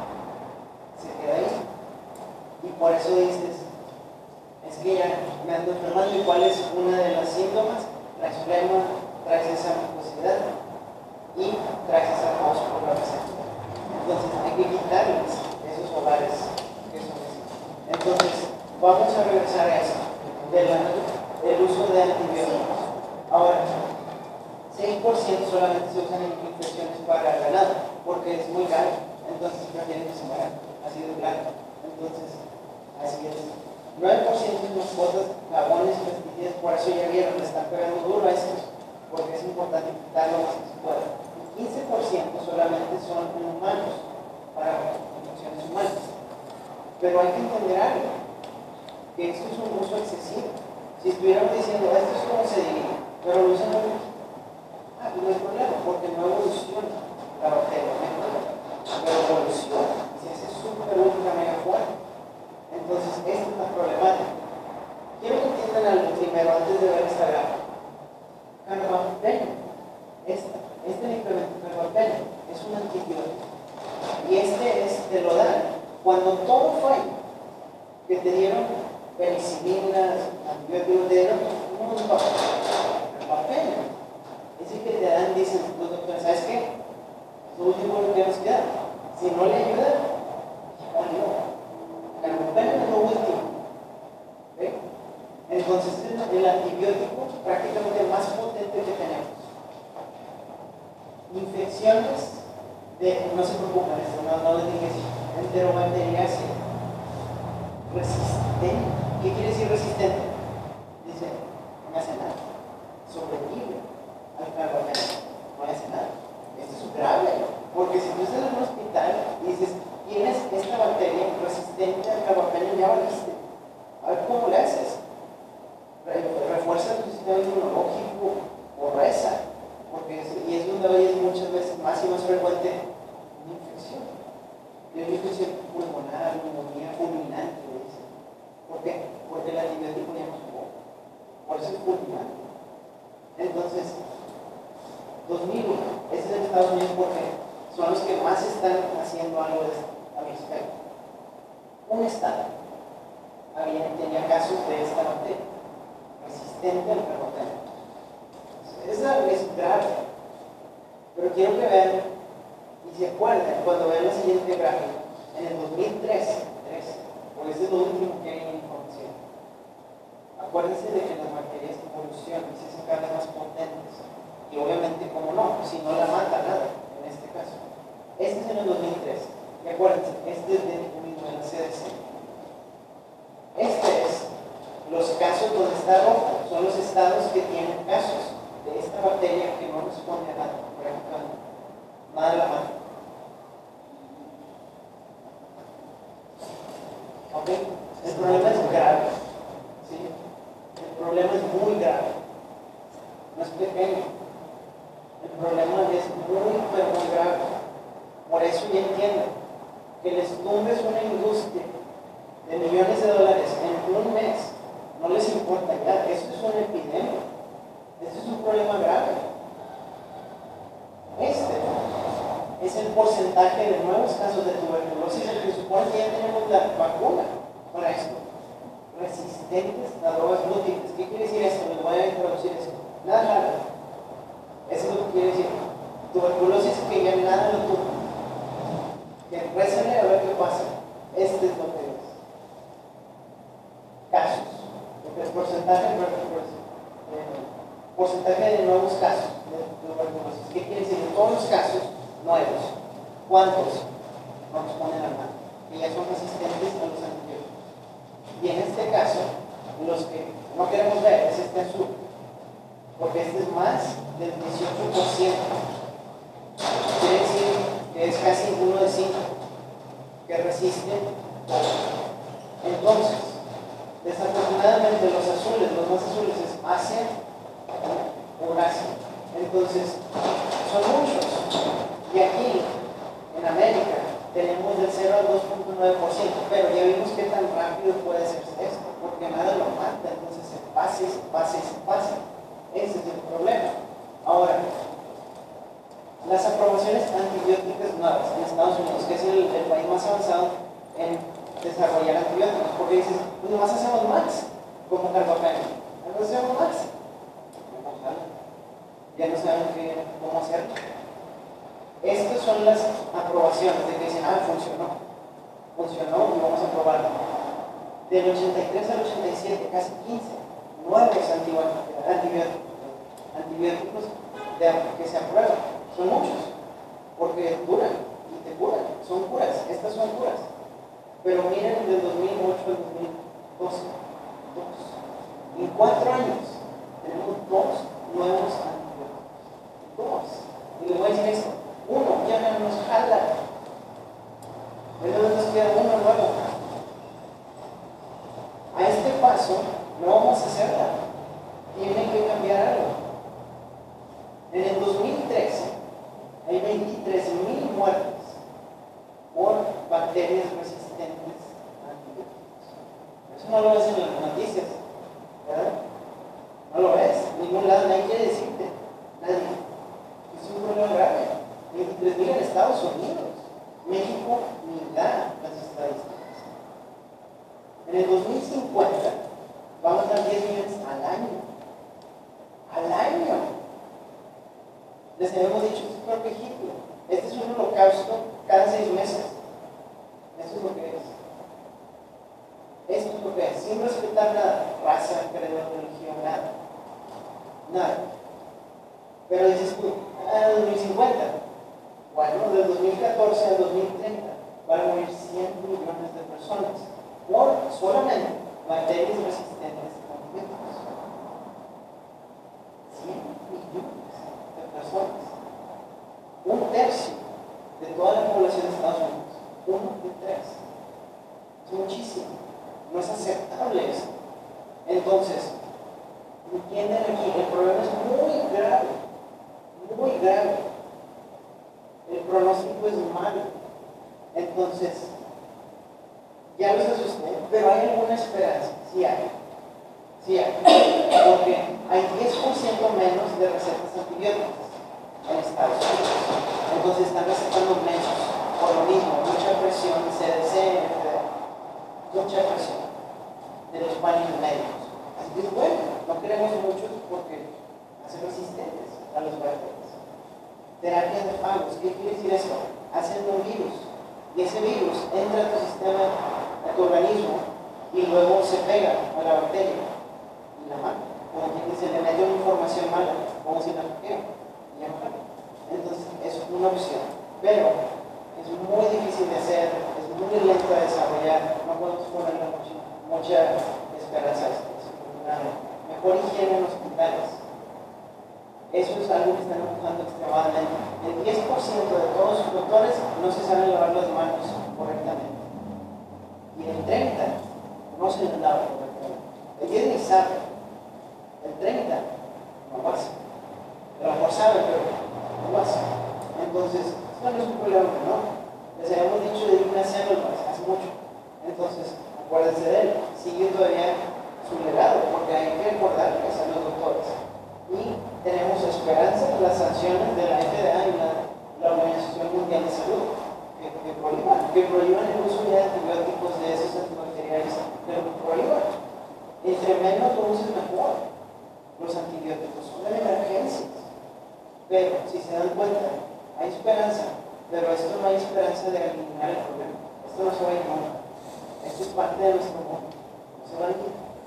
S1: se quede ahí. Y por eso dices, es que ya me ando enfermando. ¿Y cuál es una de los síntomas? Traes flema, traes esa mucosidad y traes esa tos por la receta. Entonces hay que quitarles esos hogares que son así. Entonces, vamos a regresar a eso, del uso de antibióticos. Ahora, seis por ciento solamente se usan en infecciones para el ganado, porque es muy caro. Entonces prefieren que se mueran, así de claro. Entonces, así es. nueve por ciento en mascotas, jabones, pesticidas, por eso ya vieron, le están pegando duro a estos, porque es importante quitar lo más que se pueda. quince por ciento solamente son en humanos, para infecciones humanas. Pero hay que entender algo, que esto es un uso excesivo. Si estuviéramos diciendo, esto es como se divide, pero lo usan muy poquito, ah, pues no hay problema, porque no evoluciona la bacteria, pero evoluciona, se hace súper ultra mega fuerte. Entonces, esta es la problemática. Quiero que entiendan algo primero antes de ver esta gráfica. Carbapenem, esta, este implemento carbapenem es un antibiótico. Y este es, te lo dan cuando todo falla, que te dieron penicilinas, antibióticos, te dieron un carbapenem. Ese que te dan, dicen los doctores, ¿sabes qué? Es lo último que nos queda. Si no le ayuda, ya valió. Carbapenem es lo último. ¿Ve? Entonces es el antibiótico prácticamente más potente que tenemos. Infecciones de, no se preocupen, esto no, no les dije así, enterobacteriaceae resistente. ¿Qué quiere decir resistente? Dice, no me hace nada, sobrevive al carbapenem, no me hace nada. Esto es grave, porque si tú estás en un hospital y dices, tienes esta bacteria resistente al carbapenem, ya valiste. A ver cómo le haces. Refuerza tu sistema inmunológico o reza, porque es, y es donde hoy es muchas veces más y más frecuente una infección. Y una infección pulmonar, neumonía fulminante, dice. ¿Por qué? Porque el antibiótico ya no jugó. Por eso es fulminante. Entonces, dos mil uno, ese es en Estados Unidos porque son los que más están haciendo algo de esto a mi respecto. Un estado había, tenía casos de esta bacteria resistente al carbapenem. Esa es grave, pero quiero que vean Y se acuerdan, cuando vean la siguiente gráfica, en el dos mil trece, pues es lo último que hay en información. Acuérdense de que las bacterias evolucionan y se hacen cada vez más potentes. Y obviamente, como no, si no la mata nada, en este caso. Este es en el dos mil trece. Y acuérdense, este es de la C D C. Este es los casos donde está rojo, son los estados que tienen casos de esta bacteria que no responde a nada, prácticamente. Nada la mata. ¿Ok? El problema es grave. ¿Sí? El problema es muy grave. No es pequeño. El problema es muy, pero muy grave. Por eso ya entienden que les tumbes una industria de millones de dólares en un mes. No les importa ya. Esto es una epidemia. Esto es un problema grave. Este es el porcentaje de nuevos casos de tuberculosis, el que supone que ya tenemos la vacuna para esto. Resistentes a drogas múltiples. ¿Qué quiere decir esto? Les voy a introducir esto. Nada, nada. Eso es lo que quiere decir. Tuberculosis que ya nada lo tuvo. Que récenle a ver qué pasa. Este es lo que es. Casos. El porcentaje, eh, porcentaje de nuevos casos de tuberculosis. ¿Qué quiere decir? En todos los casos nuevos. ¿Cuántos? No responden a nada. Que ya son resistentes a los antibióticos. Y en este caso, los que no queremos ver es este azul. Porque este es más del dieciocho por ciento. Quiere decir que es casi uno de cinco que resisten. Entonces, desafortunadamente los azules, los más azules es Asia, Eurasia. Entonces, son muchos. Y aquí, en América, tenemos del cero al dos punto nueve por ciento, pero ya vimos qué tan rápido puede ser esto, porque nada lo mata, entonces se pasa y se pasa y se pasa. Ese es el problema. Ahora, las aprobaciones antibióticas nuevas en Estados Unidos, que es el, el país más avanzado en desarrollar antibióticos, porque dices, pues nomás hacemos más, como carbapena, no hacemos más. Ya no saben qué, cómo hacerlo. Estas son las aprobaciones de que dicen, ah, funcionó. Funcionó y vamos a probarlo. Del ochenta y tres al ochenta y siete, casi quince nuevos antibióticos, antibióticos de, que se aprueban. Son muchos, porque duran y te curan. Son curas, estas son curas. Pero miren, del dos mil ocho al dos mil doce, dos. En cuatro años tenemos dos nuevos antibióticos. Dos. Y les voy a decir esto. Uno ya no nos jala. Entonces nos queda uno nuevo. A este paso no vamos a hacerla. Tiene que cambiar algo. En el dos mil trece hay veintitrés mil muertes por bacterias resistentes a antibióticos. Eso no lo ves en las noticias, ¿verdad? No lo ves, en ningún lado, nadie quiere decirte, nadie. Es un problema grave. veintitrés mil en Estados Unidos. México ni da las estadísticas. En el dos mil cincuenta vamos a dar diez millones al año. Al año. Les habíamos dicho, este es un viejito. Este es un holocausto cada seis meses. Eso es lo que es. Esto es lo que es. Sin respetar nada. Raza, credo, religión, nada. Nada. Pero dices tú, ah, dos mil cincuenta. Bueno, del dos mil catorce al dos mil treinta van a morir cien millones de personas por solamente bacterias resistentes a antibióticos. cien millones de personas. Un tercio de toda la población de Estados Unidos. Uno de tres. Es muchísimo. No es aceptable eso. Entonces, entienden aquí, el problema es muy grave. Muy grave. El pronóstico es malo. Entonces, ya los asusté, pero hay alguna esperanza. Sí hay. Sí hay. Porque hay diez por ciento menos de recetas antibióticas en Estados Unidos. Entonces están recetando menos. Por lo mismo, mucha presión, C D C, mucha presión de los paneles médicos. Así que es bueno, no queremos muchos porque hacen resistentes a los bacterias. Terapia de fagos, ¿qué quiere decir esto? Y ese virus entra a tu sistema, a tu organismo, y luego se pega a la bacteria y la mata. Como que se le mete una información mala, como si la hackea, y ya mata. Entonces, es una opción. Pero es muy difícil de hacer, es muy lento de desarrollar, no podemos ponerle mucha, mucha esperanza a esto. Mejor higiene en hospitales. Eso es algo que están empujando extremadamente. El diez por ciento de todos los doctores no se saben lavar las manos correctamente. Y el treinta por ciento no se les lava correctamente. El diez ni sabe. El treinta por ciento no lo hace. A lo mejor sabe, pero no lo hace. Entonces, esto no es un problema, ¿no? Les habíamos dicho de unas células hace mucho. Entonces, acuérdense de él. Sigue todavía su legado, porque hay que recordarles a los doctores. Y tenemos esperanza en las sanciones de la F D A y la, la Organización Mundial de Salud, que, que, prohíban, que prohíban el uso de antibióticos, de esos antibacteriales, pero que prohíban. Entre menos lo uses mejor. Los antibióticos son de emergencias. Pero, si se dan cuenta, hay esperanza, pero esto no hay esperanza de eliminar el problema. Esto no se va a ir nunca. Esto es parte de nuestro mundo. No se va a ir.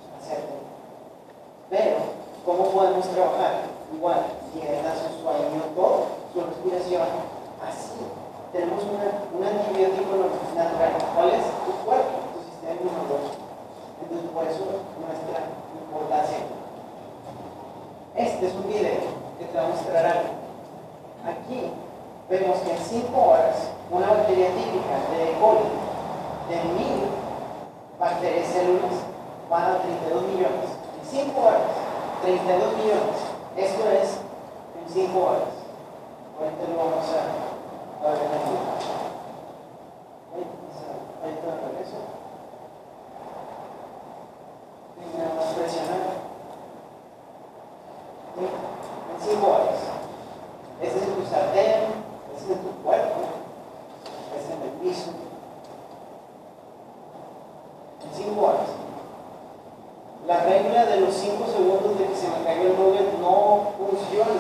S1: Pero, ¿cómo podemos trabajar? Igual, dieta, su sueño, todo, su respiración, así. Tenemos una, un antibiótico natural. ¿Cuál es? Tu cuerpo, tu sistema inmunológico. Entonces, por eso nuestra importancia. Este es un video que te va a mostrar algo. Aquí vemos que en cinco horas, una bacteria típica de E. coli, de mil bacterias células, va a treinta y dos millones. En cinco horas, treinta y dos millones. Esto es en cinco horas. Ahorita lo vamos a, a ver aquí. Ahorita me regreso. Y nada más presionar. En cinco horas. Este es en tu sartén, este es en tu cuerpo, este es en el piso. En cinco horas. La regla de los cinco segundos de que se me cayó el nugget no funciona.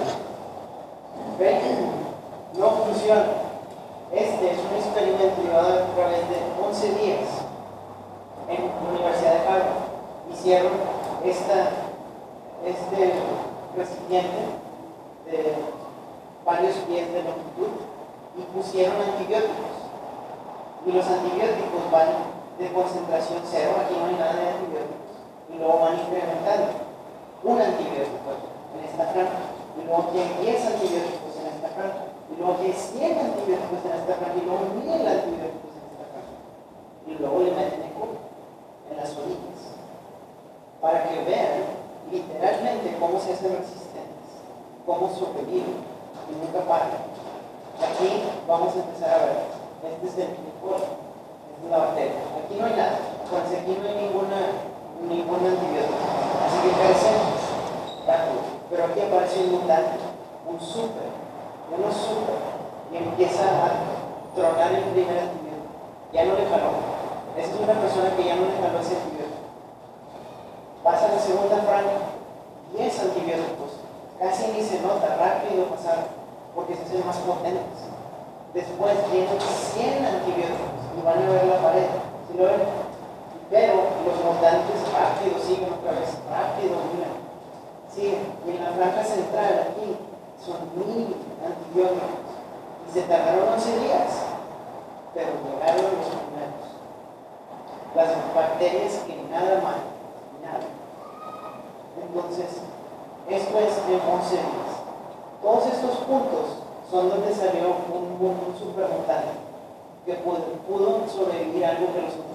S1: ¿Ven? No funciona. Este es un experimento llevado a través de once días en la Universidad de Harvard. Hicieron esta, este recipiente de varios pies de longitud y pusieron antibióticos. Y los antibióticos van de concentración cero, aquí no hay nada de antibióticos. Y luego van incrementando un antibiótico en esta franja, y luego tienen diez antibióticos en esta franja, y luego tienen cien antibióticos en esta franja, y luego mil antibióticos en esta franja, y luego le meten el cubo en las orillas, para que vean literalmente cómo se hacen resistentes, cómo sobreviven, y nunca paran. Aquí vamos a empezar a ver, este es el micro, esta es la bacteria, aquí no hay nada, pues aquí no hay ninguna ningún antibiótico, así que crece rápido, pero aquí aparece un mutante, un super, uno super, y empieza a tronar el primer antibiótico, ya no le jaló, esa es una persona que ya no le jaló ese antibiótico, pasa a la segunda franja, diez antibióticos, casi ni se nota, rápido pasar, porque se hacen más potentes, después vienen cien antibióticos, y van a ver la pared, ¿sí lo ven? Pero los mutantes rápido siguen otra vez, rápido, miren, siguen. Y en la franja central aquí son mil antibióticos y se tardaron once días, pero llegaron los primeros. Las bacterias que nada matan, nada. Entonces, esto es en once días. Todos estos puntos son donde salió un, un, un supermutante que pudo, pudo sobrevivir algo que los otros.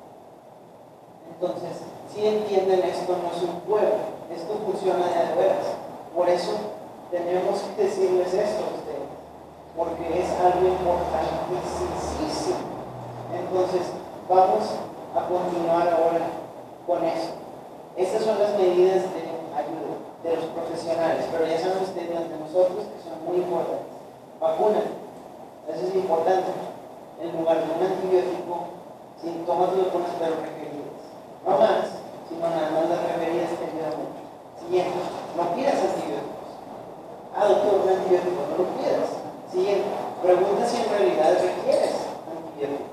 S1: Entonces, si entienden, esto no es un juego, esto funciona de veras. Por eso tenemos que decirles esto a ustedes, porque es algo importantísimo. Entonces, vamos a continuar ahora con eso. Estas son las medidas de ayuda de los profesionales, pero ya saben ustedes las de nosotros que son muy importantes. Vacuna, eso es importante. En lugar de un antibiótico, si tomas las vacunas pero requeridas. No más, sino nada más las referidas que ayudan mucho. Siguiente, no pidas antibióticos. Ah, doctor, un antibiótico, no lo pidas. Siguiente, pregunta si en realidad requieres antibióticos.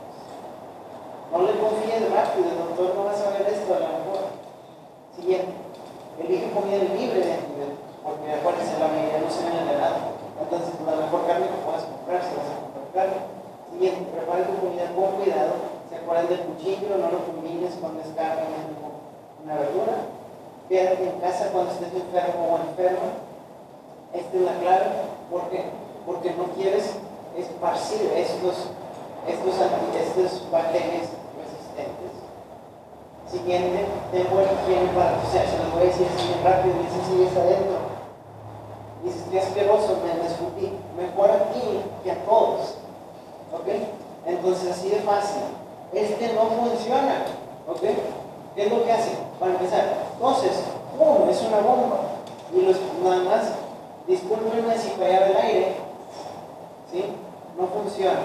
S1: rápido, el doctor no va a saber esto a lo mejor. Siguiente, elige comida libre de antibióticos, porque acuérdense, la mayoría no se ven en el helado. Entonces, la mejor carne que puedas comprar, si vas a comprar carne. Siguiente, prepara tu comida con cuidado. ¿Se acuerdan del cuchillo? No lo combines cuando es carne con una verdura. Quédate en casa cuando estés enfermo o enferma. Esta es la clave. ¿Por qué? Porque no quieres esparcir estos, estos, anti, estos bacterias resistentes. Siguiente, ten buena higiene para toser. Se los voy a decir así bien rápido. Y dices, si es adentro. Dices, qué asqueroso, me, me escupí. Mejor a ti que a todos. ¿Ok? Entonces, así de fácil. Este no funciona. ¿Ok? ¿Qué es lo que hace? Para empezar, entonces, ¡pum! Es una bomba. Y los, nada más, discúlpenme si fallaba el aire. ¿Sí? No funciona.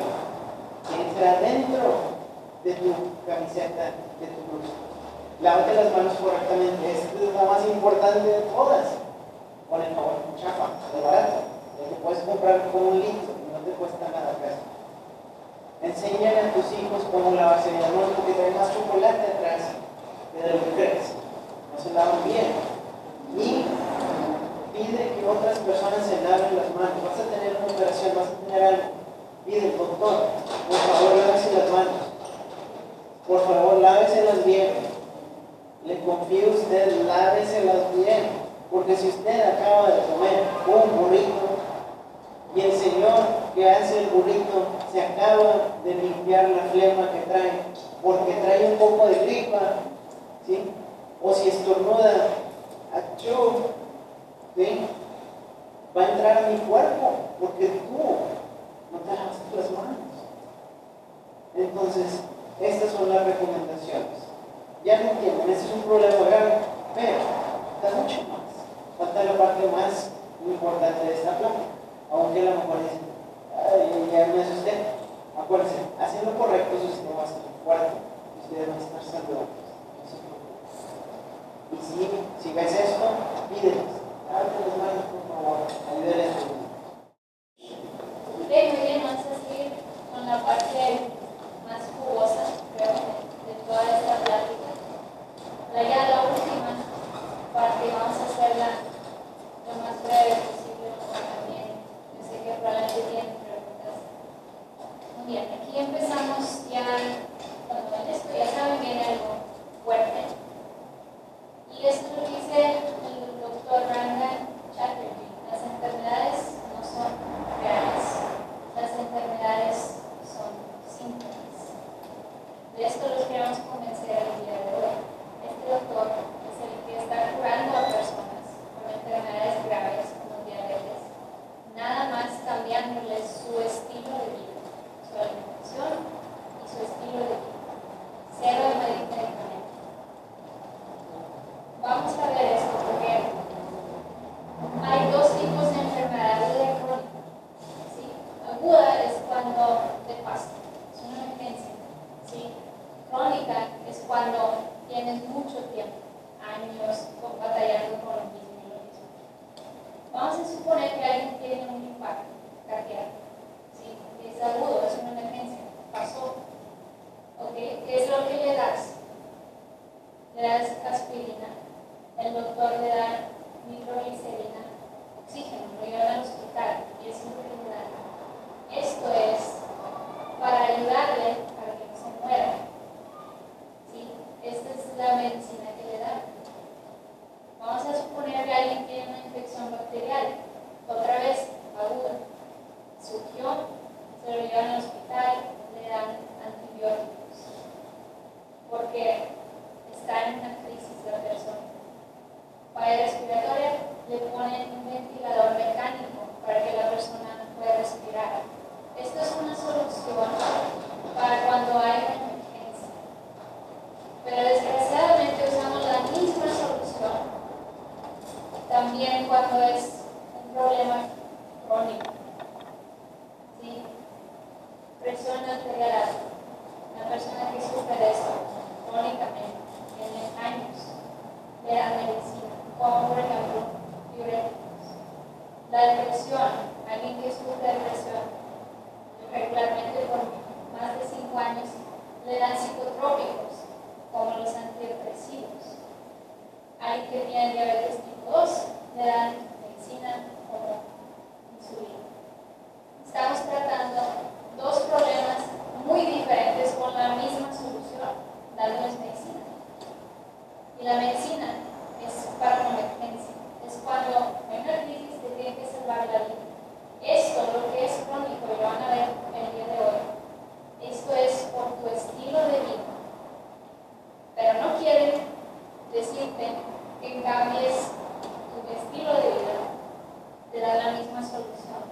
S1: Entra dentro de tu camiseta, de tu blusa. Lávate las manos correctamente. Esta es la más importante de todas. Con el jabón chafa, de barato. El que puedes comprar con un litro y no te cuesta nada casi. Enséñale a tus hijos cómo lavarse las manos, porque trae más chocolate atrás de lo que crees. No se lavan bien. Y pide que otras personas se laven las manos. Vas a tener una operación, vas a tener algo. Pide, doctor, por favor, lávese las manos. Por favor, láveselas bien. Le confío a usted, láveselas bien. Porque si usted acaba de comer un burrito y el señor que hace el burrito se acaba de limpiar la flema que trae porque trae un poco de gripa, ¿sí? O si estornuda, achú, ¿sí? Va a entrar a mi cuerpo porque tú no te lavaste las manos. Entonces, estas son las recomendaciones. Ya me entienden, este es un problema grave, pero está mucho más. Falta la parte más importante de esta planta, aunque a lo mejor dicen, ay, ya me asusté. Acuérdense, haciendo correcto su sistema va a estar fuerte, ustedes van a estar saludables. No se preocupen. Y si, si ves esto, pídeles, lávate las manos, por favor, ayúdenles a todos.
S2: Ok, muy bien, vamos a seguir con la parte más jugosa, creo, de toda esta plática. La ya la última parte, vamos a hacerla lo más breve posible, porque también yo sé que probablemente tienen preguntas. Muy bien, aquí empezamos ya, cuando ven esto ya saben, viene algo fuerte. Y esto lo dice el doctor Rangan Chatterjee. Las enfermedades no son reales, las enfermedades son síntomas. De esto los queremos convencer el día de hoy. Este doctor es el que está curando a personas con enfermedades graves como diabetes, nada más cambiándoles su estilo de vida, su alimentación y su estilo de vida. Cero de medicamento. Vamos a ver esto porque hay dos tipos de enfermedades crónicas. ¿Sí? Aguda es cuando te pasa, es una emergencia. ¿Sí? Crónica es cuando tienes mucho tiempo, años batallando con lo mismo y lo mismo. Vamos a suponer que alguien tiene un infarto cardíaco, ¿sí? Es agudo, es una emergencia, pasó. ¿Okay? ¿Qué es lo que le das? Le das aspirina, el doctor le da nitroglicerina, oxígeno, lo llevan al hospital y es lo que le dan. Esto es para ayudarle para que no se muera. ¿Sí? Esta es la medicina que le dan. Vamos a suponer que alguien tiene una infección bacterial, otra vez aguda. Surgió, se lo llevan al hospital, le dan antibióticos. Porque está en una crisis la persona. Falla respiratoria, le ponen un ventilador mecánico para que la persona pueda respirar. Esto es una solución para cuando hay una emergencia. Pero desgraciadamente usamos la misma solución también cuando es un problema crónico. ¿Sí? Presión arterial alta. Una persona que sufre de esto crónicamente, tiene años, le dan medicina, como por ejemplo diuréticos. La depresión, alguien que sufre de depresión, regularmente por más de cinco años, le dan psicotrópicos como los antidepresivos. Hay que tienen diabetes tipo dos, le dan medicina como insulina. Estamos tratando dos problemas muy diferentes con la misma solución, dándoles medicina. Y la medicina es para una emergencia, es cuando hay una crisis que tiene que salvar la vida. Esto, lo que es crónico, y lo van a ver el día de hoy, esto es por tu estilo de vida. Pero no quieren decirte que cambies tu estilo de vida, te da la misma solución.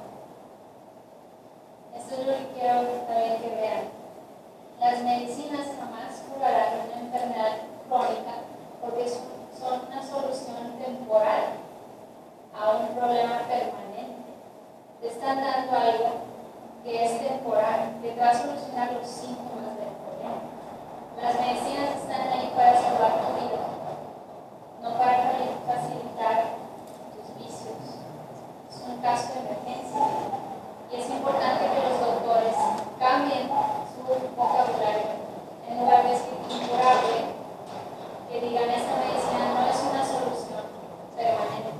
S2: Esto es lo que quiero también que vean. Las medicinas jamás curarán una enfermedad crónica porque son una solución temporal a un problema permanente. Te están dando algo que es temporal, que te va a solucionar los síntomas del problema. Las medicinas están ahí para salvar tu vida, no para facilitar tus vicios. Es un caso de emergencia y es importante que los doctores cambien su vocabulario en lugar de decir incurable, que digan esta medicina no es una solución permanente.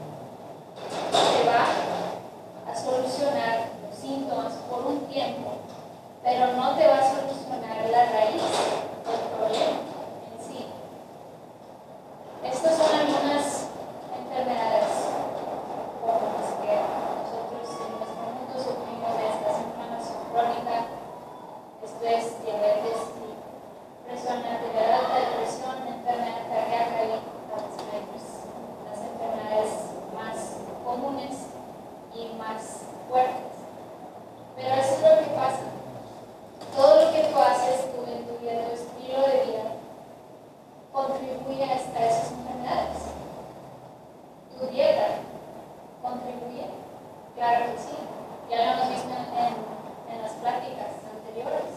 S2: Te va a solucionar los síntomas por un tiempo, pero no te va a solucionar la raíz del problema en sí. Estas son algunas enfermedades comunes que nosotros en nuestro mundo sufrimos de estas: inflamación crónica, estrés, diabetes, presión arterial alta, depresión, enfermedad cardíaca y Alzheimer. Las enfermedades más comunes y más fuertes. Pero eso es lo que pasa. Todo lo que tú haces tú en tu vida, tu estilo de vida, contribuye a esas enfermedades. Tu dieta contribuye, claro que sí. Ya lo hemos visto en, en las pláticas anteriores.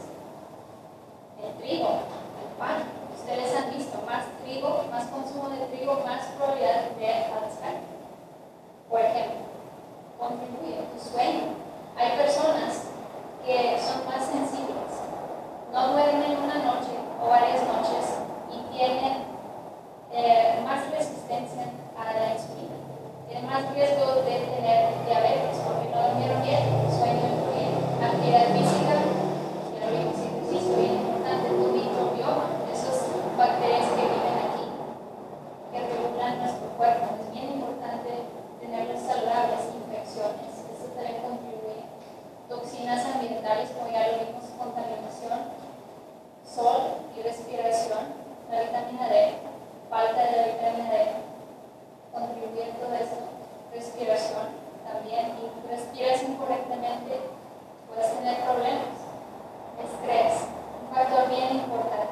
S2: El trigo, el pan, ustedes han visto más trigo, más consumo de trigo, más probabilidad de Alzheimer. Por ejemplo, contribuye tu sueño. Hay personas que son más sensibles, no duermen una noche o varias noches y tienen eh, más resistencia a la insulina, tienen más riesgo de tener diabetes porque no durmieron bien, sueño influye, actividad física, ya lo vimos, ejercicio bien importante, tu microbioma, esas bacterias que viven aquí, que regulan nuestro cuerpo, es bien importante tenerlos saludables, infecciones, eso también contribuye. Toxinas ambientales, como ya lo vimos, contaminación, sol y respiración, la vitamina D, falta de la vitamina D, contribuye a todo esto. Respiración también, y si respiras incorrectamente, puedes tener problemas. Estrés, un factor bien importante,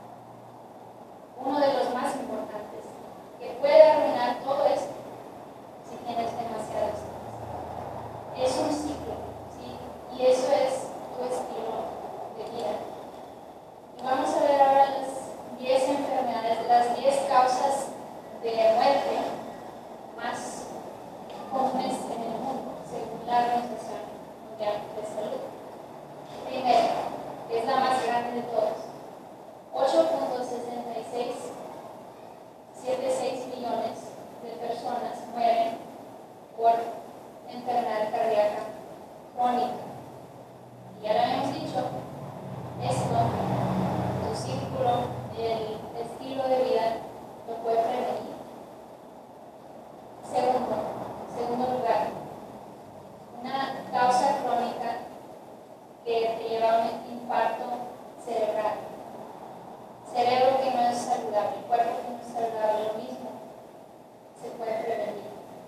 S2: uno de los más importantes, que puede arruinar todo esto si tienes demasiado estrés. Es un ciclo, ¿sí? Y eso es tu estilo de vida. Y vamos a ver ahora las diez enfermedades, las diez causas de muerte más comunes en el mundo, según la Organización Mundial de Salud. Primero, que es la más grande de todos, ocho punto sesenta y seis setenta y seis millones de personas mueren por enfermedad cardíaca crónica. Y ya lo habíamos dicho, esto, tu círculo, el estilo de vida, lo puede prevenir. Segundo, segundo lugar, una causa crónica que te lleva a un infarto cerebral. Cerebro que no es saludable, cuerpo que no es saludable, lo mismo se puede prevenir.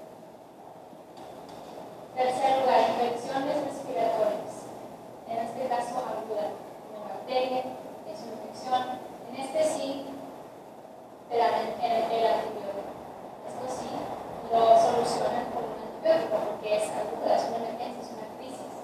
S2: Tercer lugar, infecciones respiratorias, en este caso aguda, una bacteria, es una infección. En este sí te dan el, el, el antibiótico. Esto sí lo solucionan con un antibiótico porque es aguda, es una emergencia, es una crisis.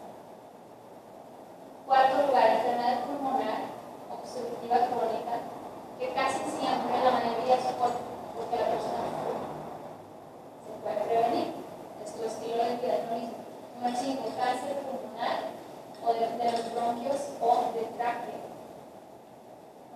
S2: Cuarto lugar, enfermedad pulmonar obstructiva crónica, que casi siempre, la mayoría es por, porque la persona fuma. Se puede prevenir, es tu estilo de vida, es lo mismo. Número cinco, cáncer pulmonar o de, de los bronquios o de tráquea. uno punto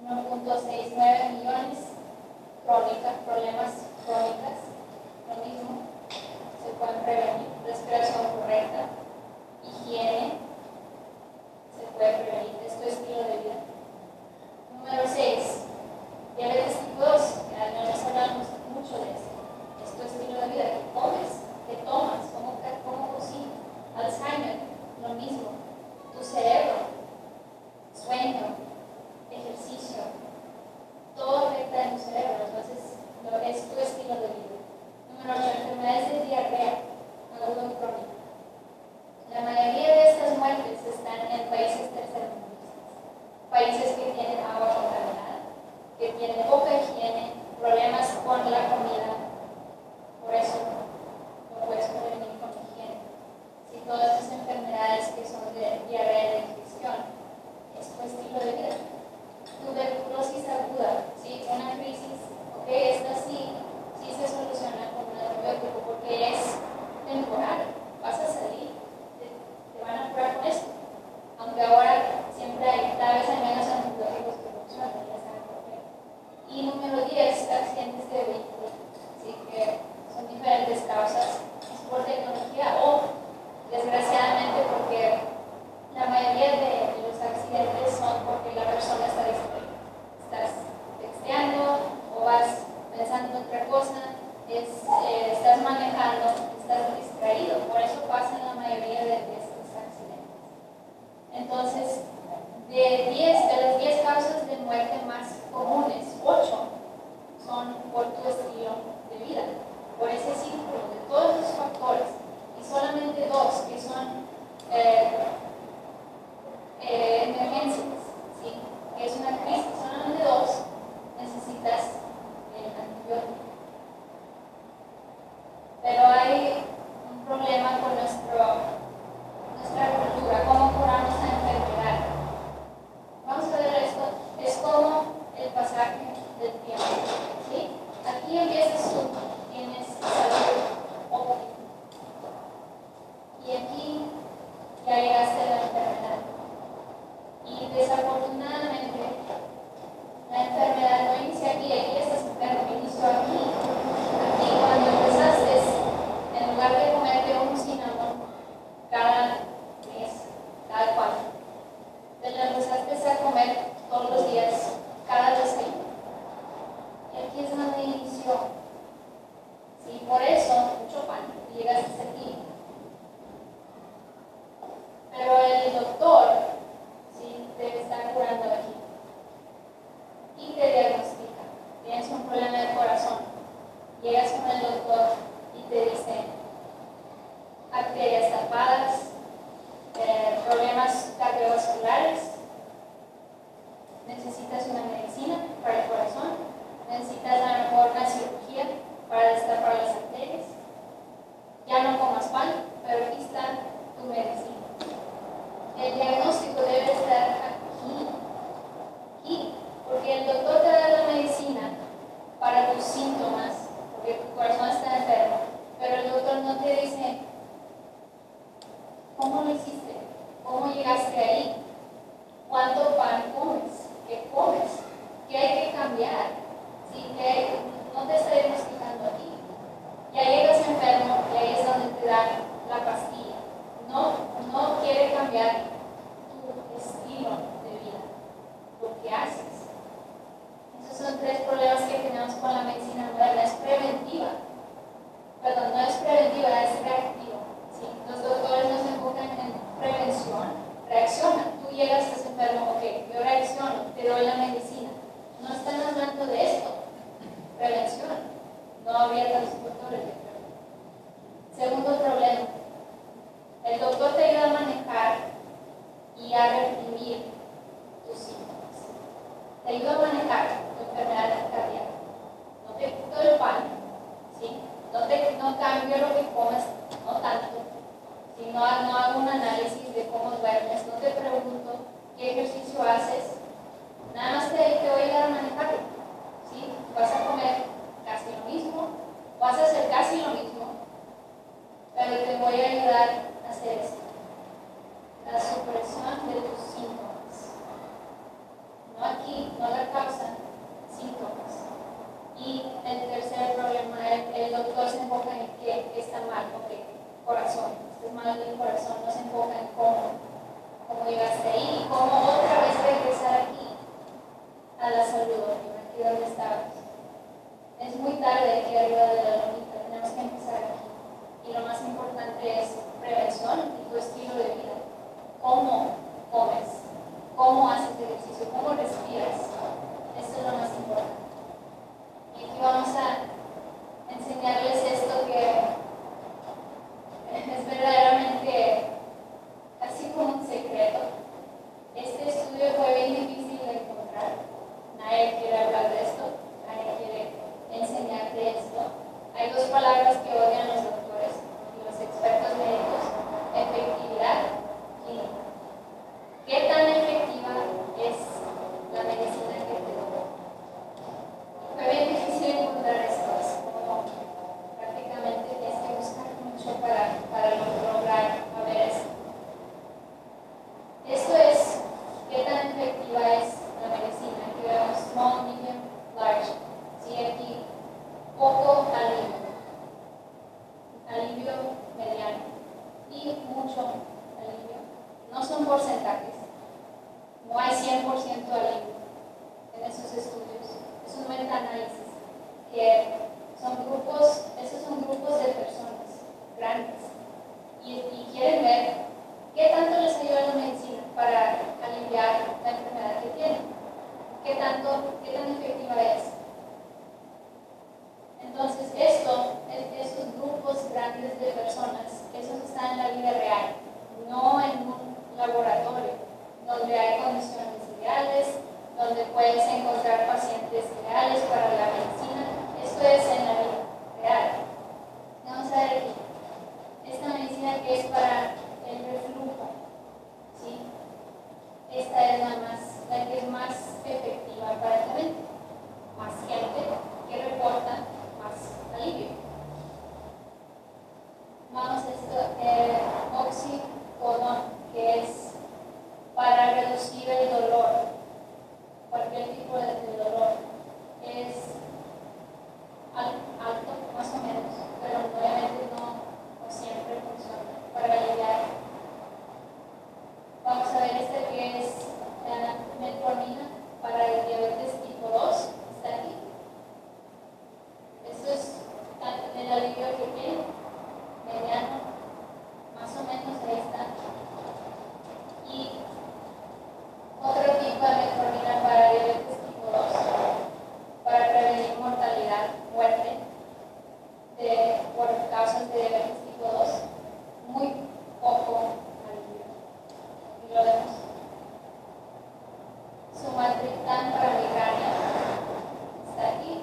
S2: punto sesenta y nueve millones, crónicas, problemas crónicos, lo mismo, se pueden prevenir, respiración correcta, higiene, se puede prevenir, esto es estilo de vida. Número seis, diabetes tipo dos, ya no nos hablamos mucho de eso, esto es estilo de vida, que comes, que tomas, cómo, cómo cocinas, Alzheimer, lo mismo, tu cerebro, sueño, ejercicio, todo afecta en tu cerebro, entonces lo, es tu estilo de vida. Número ocho, enfermedades de diarrea, agudo crónico. La mayoría de estas muertes están en países tercermundistas, países que tienen agua contaminada, que tienen poca higiene, problemas con la comida, por eso no puedes prevenir con higiene. Si todas estas enfermedades que son de diarrea de digestión, es tu estilo de vida. Tuberculosis aguda, ¿sí? Una crisis, ok, esta sí, sí se soluciona con un antibiótico porque es temporal, vas a salir, te, te van a curar con esto. Aunque ahora siempre hay, cada vez hay menos antibióticos que funcionan, ya saben por qué. Y número diez, accidentes de vehículos, ¿sí? Que son diferentes causas, es por tecnología o, desgraciadamente, porque la mayoría de los accidentes son porque la persona está distraída. Estás texteando o vas pensando en otra cosa, es, eh, estás manejando, estás distraído. Por eso pasan la mayoría de, de estos accidentes. Entonces, de, diez, de las diez causas de muerte más comunes, ocho son por tu estilo de vida, por ese círculo de todos los factores, y solamente dos que son eh, Eh, emergencias, ¿sí? Que es una crisis, solamente dos, necesitas el antibiótico. Pero hay un problema con nuestro, nuestra cultura, cómo curamos la enfermedad. Vamos a ver esto, es como el pasaje del tiempo, ¿sí? Aquí empiezas tú, tienes salud óptima, y aquí ya llegaste a la enfermedad. Y desafortunadamente, la enfermedad no inicia aquí, aquí estás enfermo, inició aquí. Aquí cuando empezaste, en lugar de comerte un cinnamon cada mes, cada cuatro, te lo empezaste a comer todos los días, cada desayuno. Y aquí es donde inició. Sí, por eso, mucho pan, llegaste aquí. Pero el doctor, ¿sí?, te está curando aquí y te diagnostica, tienes un problema de corazón, llegas con el doctor y te dice arterias tapadas, eh, problemas cardiovasculares, necesitas una medicina para el corazón, necesitas a lo mejor una cirugía para destapar las arterias, ya no comas pan, pero aquí está tu medicina. El diagnóstico debe estar aquí, aquí, porque el doctor te da la medicina para tus síntomas, porque tu corazón está enfermo, pero el doctor no te dice cómo lo hiciste, cómo llegaste ahí, cuánto pan comes, qué comes, qué hay que cambiar, ¿sí? Que no te está diagnosticando aquí. Ya llegas enfermo y ahí es donde te dan la pastilla. No, no quiere cambiar tu estilo de vida, lo que haces. Esos son tres problemas que tenemos con la medicina moderna. Es preventiva, perdón, no es preventiva, es reactiva. ¿Sí? Los doctores no se enfocan en prevención, reaccionan. Tú llegas, estás enfermo, ok, yo reacciono, te doy la medicina. No están hablando de esto, prevención. No habría tantos doctores de enfermedad. Segundo problema. El doctor te ayuda a manejar y a reprimir tus síntomas. Te ayuda a manejar tu enfermedad cardíaca. No te quito el pan, ¿sí? No, te, no cambio lo que comes, no tanto. ¿Sí? No, no hago un análisis de cómo duermes, no te pregunto qué ejercicio haces. Nada más te, te voy a ayudar a manejarlo. ¿Sí? Vas a comer casi lo mismo, vas a hacer casi lo mismo, pero te voy a ayudar a hacer esto. La supresión de tus síntomas. No aquí, no la mal del corazón no se enfoca en cómo, cómo llegaste ahí y cómo otra vez regresar aquí a la salud óptima, aquí donde estabas. Es muy tarde aquí arriba de la lomita, tenemos que empezar aquí. Y lo más importante es prevención y tu estilo de vida. ¿Cómo comes? ¿Cómo haces ejercicio? ¿Cómo respiras? Eso es lo más importante. Y aquí vamos a enseñarles esto que es verdaderamente así como un secreto. Este estudio fue bien difícil de encontrar. Nadie quiere hablar de esto, nadie quiere enseñarte esto. Hay dos palabras que odian los doctores y los expertos médicos: efectividad y clínica. ¿Qué tan efectiva es la medicina que te doy? Fue bien difícil encontrar esto, es como prácticamente tienes que buscar mucho para, para lograr a ver esto. Esto es qué tan efectiva es la medicina. Aquí vemos small, medium, large. Sí, aquí poco alivio, alivio mediano y mucho alivio. No son porcentajes, no hay cien por ciento alivio en esos estudios. Es un metaanálisis que son grupos, esos son grupos de personas grandes y, y quieren ver qué tanto les ayuda la medicina para aliviar la enfermedad que tienen, qué tanto, qué tan efectiva es. Entonces, esto, estos grupos grandes de personas, esos están en la vida real, no en un laboratorio, donde hay condiciones ideales, donde puedes encontrar pacientes ideales para la medicina. Esto es en la vida real. Vamos a ver aquí. Esta medicina que es para el reflujo, ¿sí? Esta es la, más, la que es más efectiva aparentemente. Más gente que reporta más alivio. Vamos a esto, eh, oxicodón, que es para reducir el dolor, cualquier tipo de, de dolor. Es alto, más o menos, pero obviamente no, no siempre funciona para aliviar. Vamos a ver este que es la metformina para el diabetes tipo dos, está aquí. Esto es el alivio que tiene, mediano, más o menos ahí está. Y otro tipo de metformina para diabetes tipo dos, para prevenir mortalidad, muerte de, por causas de diabetes tipo dos, muy poco alivio. Y lo vemos. Sumatriptan para migraña está aquí.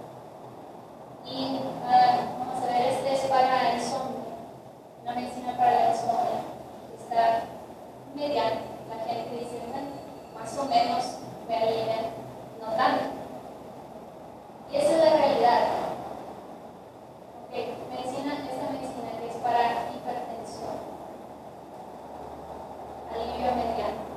S2: Y uh, vamos a ver, este es para insomnio, una medicina para la insomnio. Está mediana, la gente dice, más o menos me alivian, no tanto. Y esa es la realidad. Okay. Medicina, esta medicina que es para hipertensión, alivio mediano.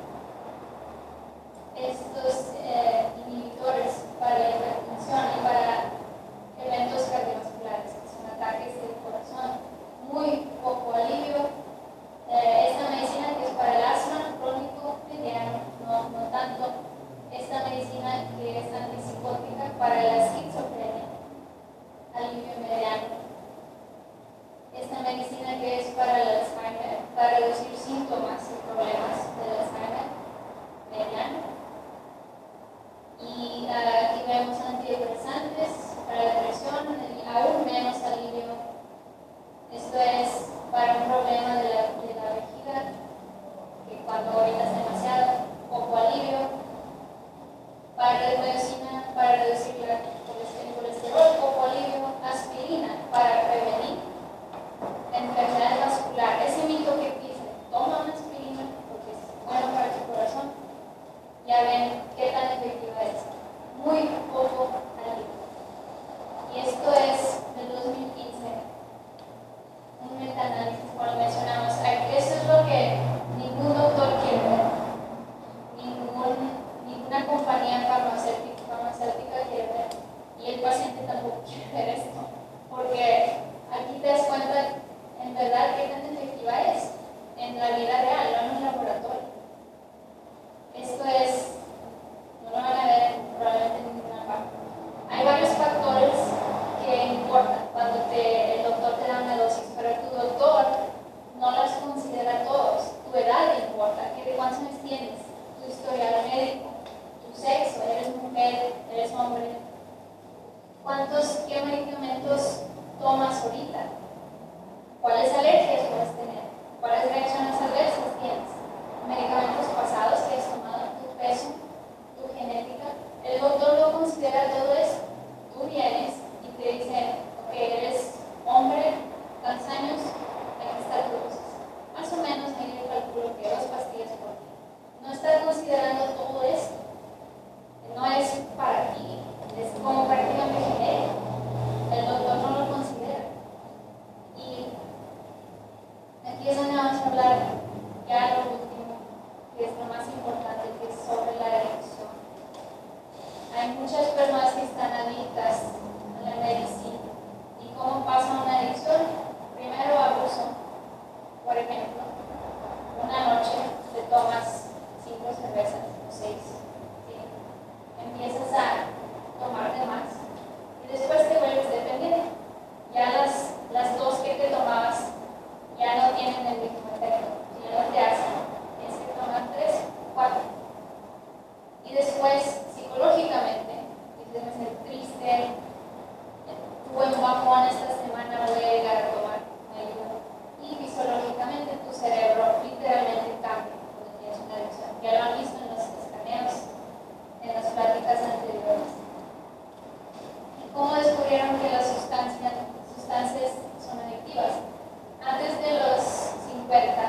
S2: Estos eh, inhibidores para la hipertensión y para eventos cardiovasculares, que son ataques del corazón, muy poco alivio. Eh, esta medicina que es para el asma crónico mediano, no, no tanto. Esta medicina que es antipsicótica para la esquizofrenia, alivio mediano. Esta medicina que es para el Alzheimer, para reducir síntomas y problemas del Alzheimer, mediano. Y uh, aquí vemos antidepresantes para la depresión, y aún menos alivio. Esto es para un problema de la, de la vejiga, que cuando ahorita es demasiado, poco alivio. Para la medicina, para reducir la, el colesterol, poco alivio. Aspirina para prevenir enfermedad vascular. Ese mito que dice, toma una aspirina porque es bueno para tu corazón. Ya ven qué tan efectiva es. Muy poco alivio. Y esto es del dos mil quince. Un metaanálisis, como lo mencionamos. Eso es lo que ningún doctor quiere ver. Ningún, ninguna compañía farmacéutica hombre, ¿cuántos, qué medicamentos tomas ahorita? ¿Cuáles alergias puedes tener? ¿Cuáles reacciones adversas tienes? ¿Medicamentos pasados que has tomado? ¿Tu peso? ¿Tu genética? El doctor lo considera todo eso. Tú vienes y te dicen, ok, eres hombre, tantos años, aquí está tu dosis. Más o menos, ahí yo calculo que dos pastillas por día. No está considerando todo esto. No es para ti, es como prácticamente genérico. El doctor no lo considera. Y aquí es donde vamos a hablar ya lo último, que es lo más importante, que es sobre la adicción. Hay muchas personas que están adictas a la medicina. ¿Y cómo pasa una adicción? Primero abuso. Por ejemplo, una noche te tomas cinco cervezas o seis. ¿Sí? Empiezas a tomar de más y después te vuelves dependiente. Ya las, las dos que te tomabas ya no tienen el mismo efecto, ya no te hacen, tienes que tomar tres, cuatro. Y después, psicológicamente, dices, me siento triste, tuve un bajón esta semana, voy a llegar a tomar, me ayuda. Y fisiológicamente tu cerebro literalmente cambia cuando tienes una adicción. Ya lo han visto en los escaneos, en las pláticas anteriores. ¿Y cómo descubrieron que las sustancias, sustancias son adictivas? Antes de los cincuenta,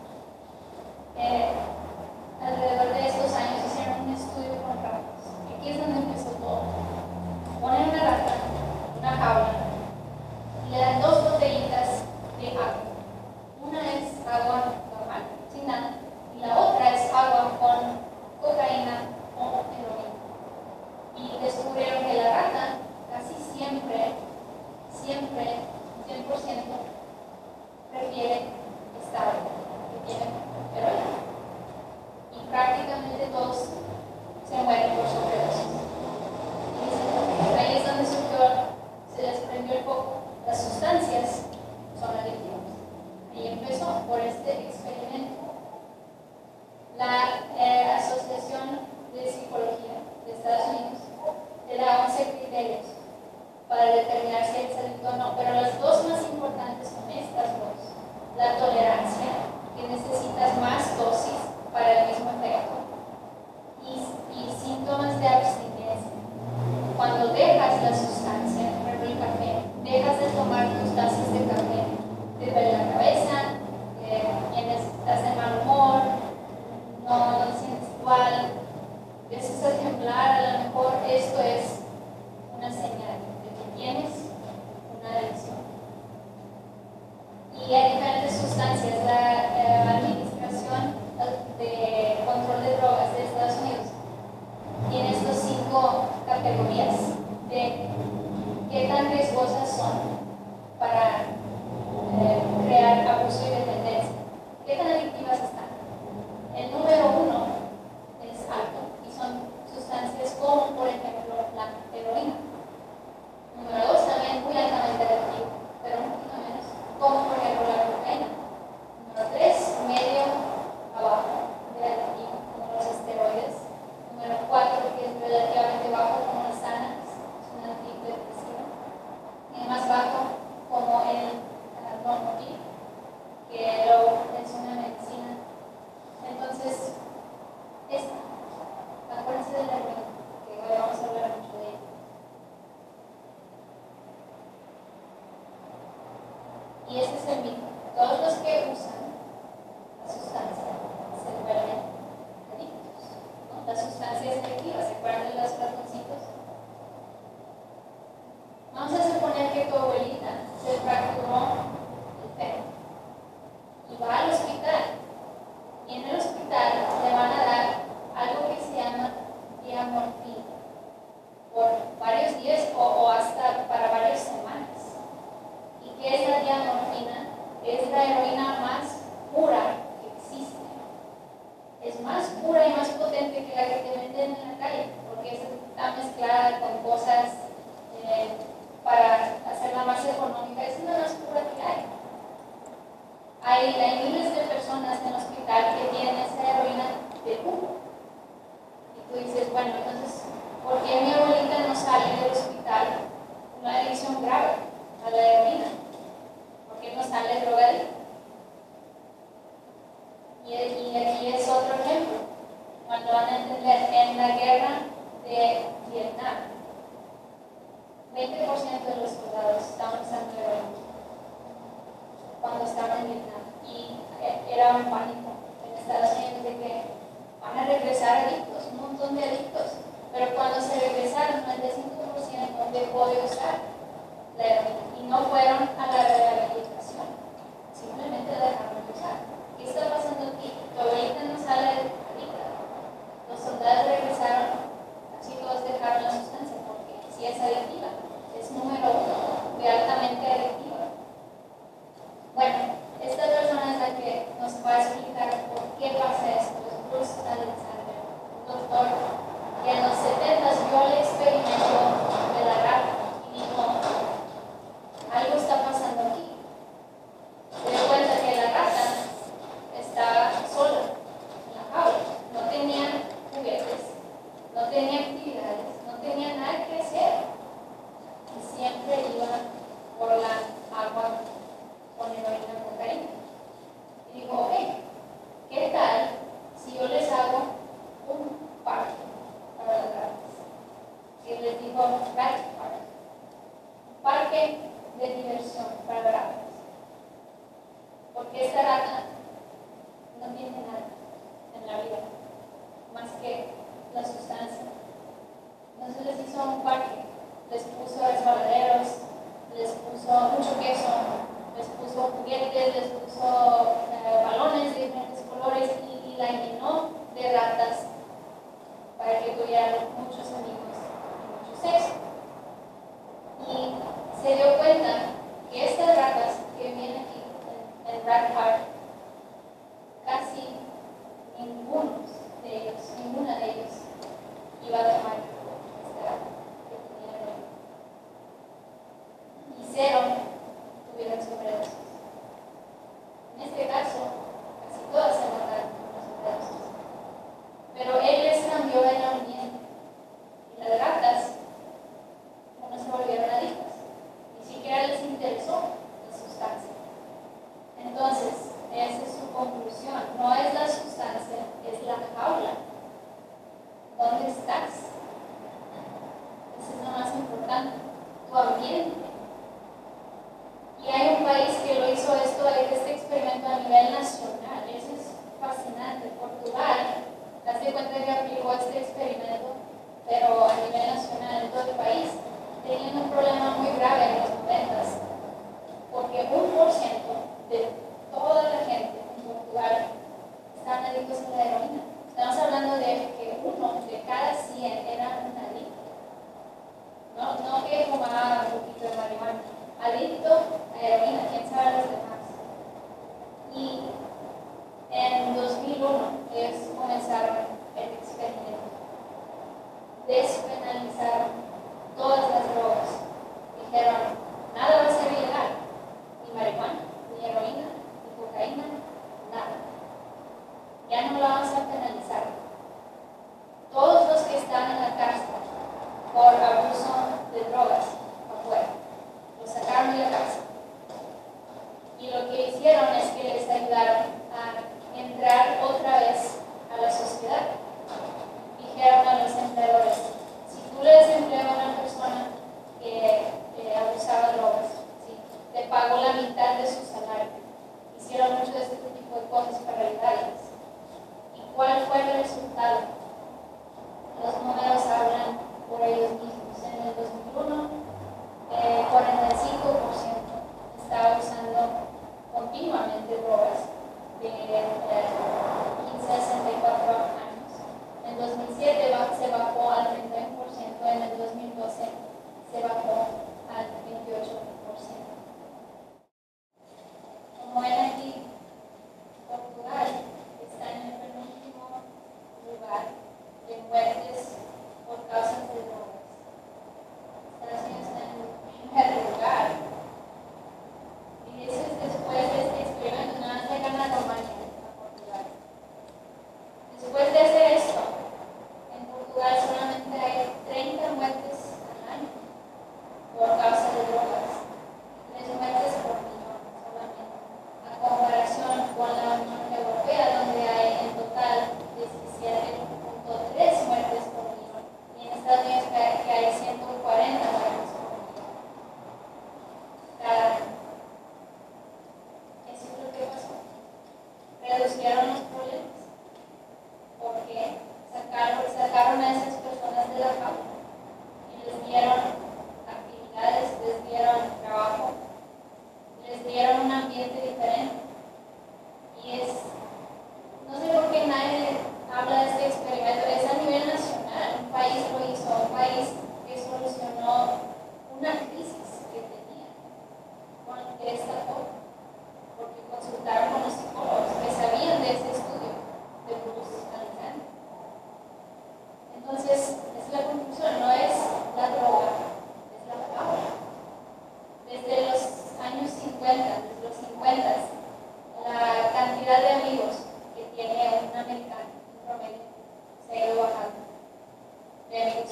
S2: eh, alrededor de estos años hicieron un estudio con ratas. Aquí es donde empezó todo. Ponen una rata, una jaula, y le dan dos botellitas de agua. Una es agua normal, sin nada, y la otra es agua con cocaína o heroína. Y descubrieron que la rata casi siempre, siempre, cien por ciento, prefiere esta agua que tiene heroína. Y prácticamente todos se mueren por sobredosis. Y ahí es donde surgió, se les prendió el foco. Las sustancias son adictivas. Ahí empezó por este experimento. La eh, Asociación de Psicología de Estados Unidos le da once criterios para determinar si eres adicto o no, pero las dos más importantes son estas dos. La tolerancia, que necesitas más dosis para el mismo efecto, y, y síntomas de abstinencia. Cuando dejas la sustancia, por ejemplo el café, dejas de tomar tus tazas de café, te duele la cabeza, eh, tienes, estás de mal humor, no, no te sientes igual, empiezas a temblar, a lo mejor esto es una señal de que tienes una adicción. Y hay diferentes sustancias. La eh, Administración de Control de Drogas de Estados Unidos tiene estas cinco categorías de qué tan riesgosas son para eh, crear abuso y dependencia. ¿Qué tan adictivas están? El número uno es alto y son sustancias como, por ejemplo, la heroína. Número dos, también muy altamente adictivo, pero un poquito menos, como por ejemplo la cocaína. Número tres, medio abajo de adictivo, como los esteroides. Número cuatro, que es relativamente bajo, como las Xanax, es un antidepresivo. Y más bajo, como el Normotil, que lo, es una medicina. Entonces, esta, acuérdense de la heroína, que hoy vamos a hablar mucho de ella. Y ese es el mito. Todos los que usan la sustancia se vuelven adictos, ¿no? Las sustancias adictivas, ¿se acuerdan de los ratoncitos? Vamos a suponer que tu abuelita se fracturó el pelo y va al hospital. Y en el hospital le van a dar algo que se llama diamorfina por varios días o, o hasta para varias semanas. ¿Y qué es la diamorfina? Es la heroína más pura que existe. Es más pura y más potente que la que te venden en la calle, porque está mezclada con cosas eh, para hacerla más económica. Es la más pura que hay. Hay, hay miles de personas en el hospital que tienen esa heroína de puro. Y tú dices, bueno, entonces, ¿por qué mi abuelita dejó de usar la heroína y no fueron a la rehabilitación, simplemente la dejaron de usar. ¿Qué está pasando aquí? Tu abuelita no sale ahorita. Los soldados regresaron, así todos dejaron la sustancia porque sí es adictiva, es número uno de altamente adictiva. Bueno, esta persona es la que nos va a explicar por qué pasa esto. Es Bruce Alexander, un doctor que en los setentas vio el experimento de la rata y dijo, algo está pasando aquí. Se dio cuenta que la rata estaba sola en la jaula, no tenía juguetes, no tenía actividades, no tenía nada que hacer y siempre iba por la agua con heroína o cocaína. Y dijo, ok, ¿qué tal si yo les hago un parque para las ratas? Y les dijo, rat park, un parque de diversión para ratas. Porque esta rata no tiene nada en la vida más que la sustancia. Entonces les hizo un parque, les puso resbaladeros, les puso mucho queso, les puso juguetes, les puso eh, balones de diferentes colores y, y la llenó de ratas para que tuvieran muchos amigos y mucho sexo. Y se dio cuenta que estas ratas que vienen aquí en, en Rat Park, casi ninguno de ellos, ninguna de ellos iba a tomar esta rata que tenía heroína. Y cero tuvieron sobredosis. En este caso, casi todas se mataron con las sobredosis. Pero él les cambió el ambiente. Y las ratas no se volvieron adictas. Ni siquiera les interesó la sustancia. Entonces, esa es su conclusión. No es la sustancia, es la jaula. ¿Dónde estás? Eso es lo más importante. Tu ambiente. Y hay un país que lo hizo esto, este experimento a nivel nacional. Eso es fascinante. Portugal, hace cuenta que aplicó este experimento, pero a nivel nacional en todo el país, teniendo un problema muy grave en los noventas, porque un por ciento de toda la gente en Portugal estaban adictos a la heroína. Estamos hablando de que uno de cada cien era un adicto. No, no que fumaba un poquito de marihuana. Adicto a heroína, quién sabe los demás. Y en dos mil uno ellos comenzaron el experimento. Despenalizaron todas las drogas. Dijeron, nada va a ser ilegal. Ni marihuana, ni heroína, ni cocaína, nada. Ya no la vamos a penalizar. Todos los que están en la cárcel por abuso de drogas afuera, los sacaron de la cárcel. Y lo que hicieron es que les ayudaron a entrar otra vez a la sociedad. Dijeron a los empleadores, si tú le des empleo a una persona que eh, abusa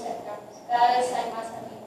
S2: cercanos, cada vez hay más amigos.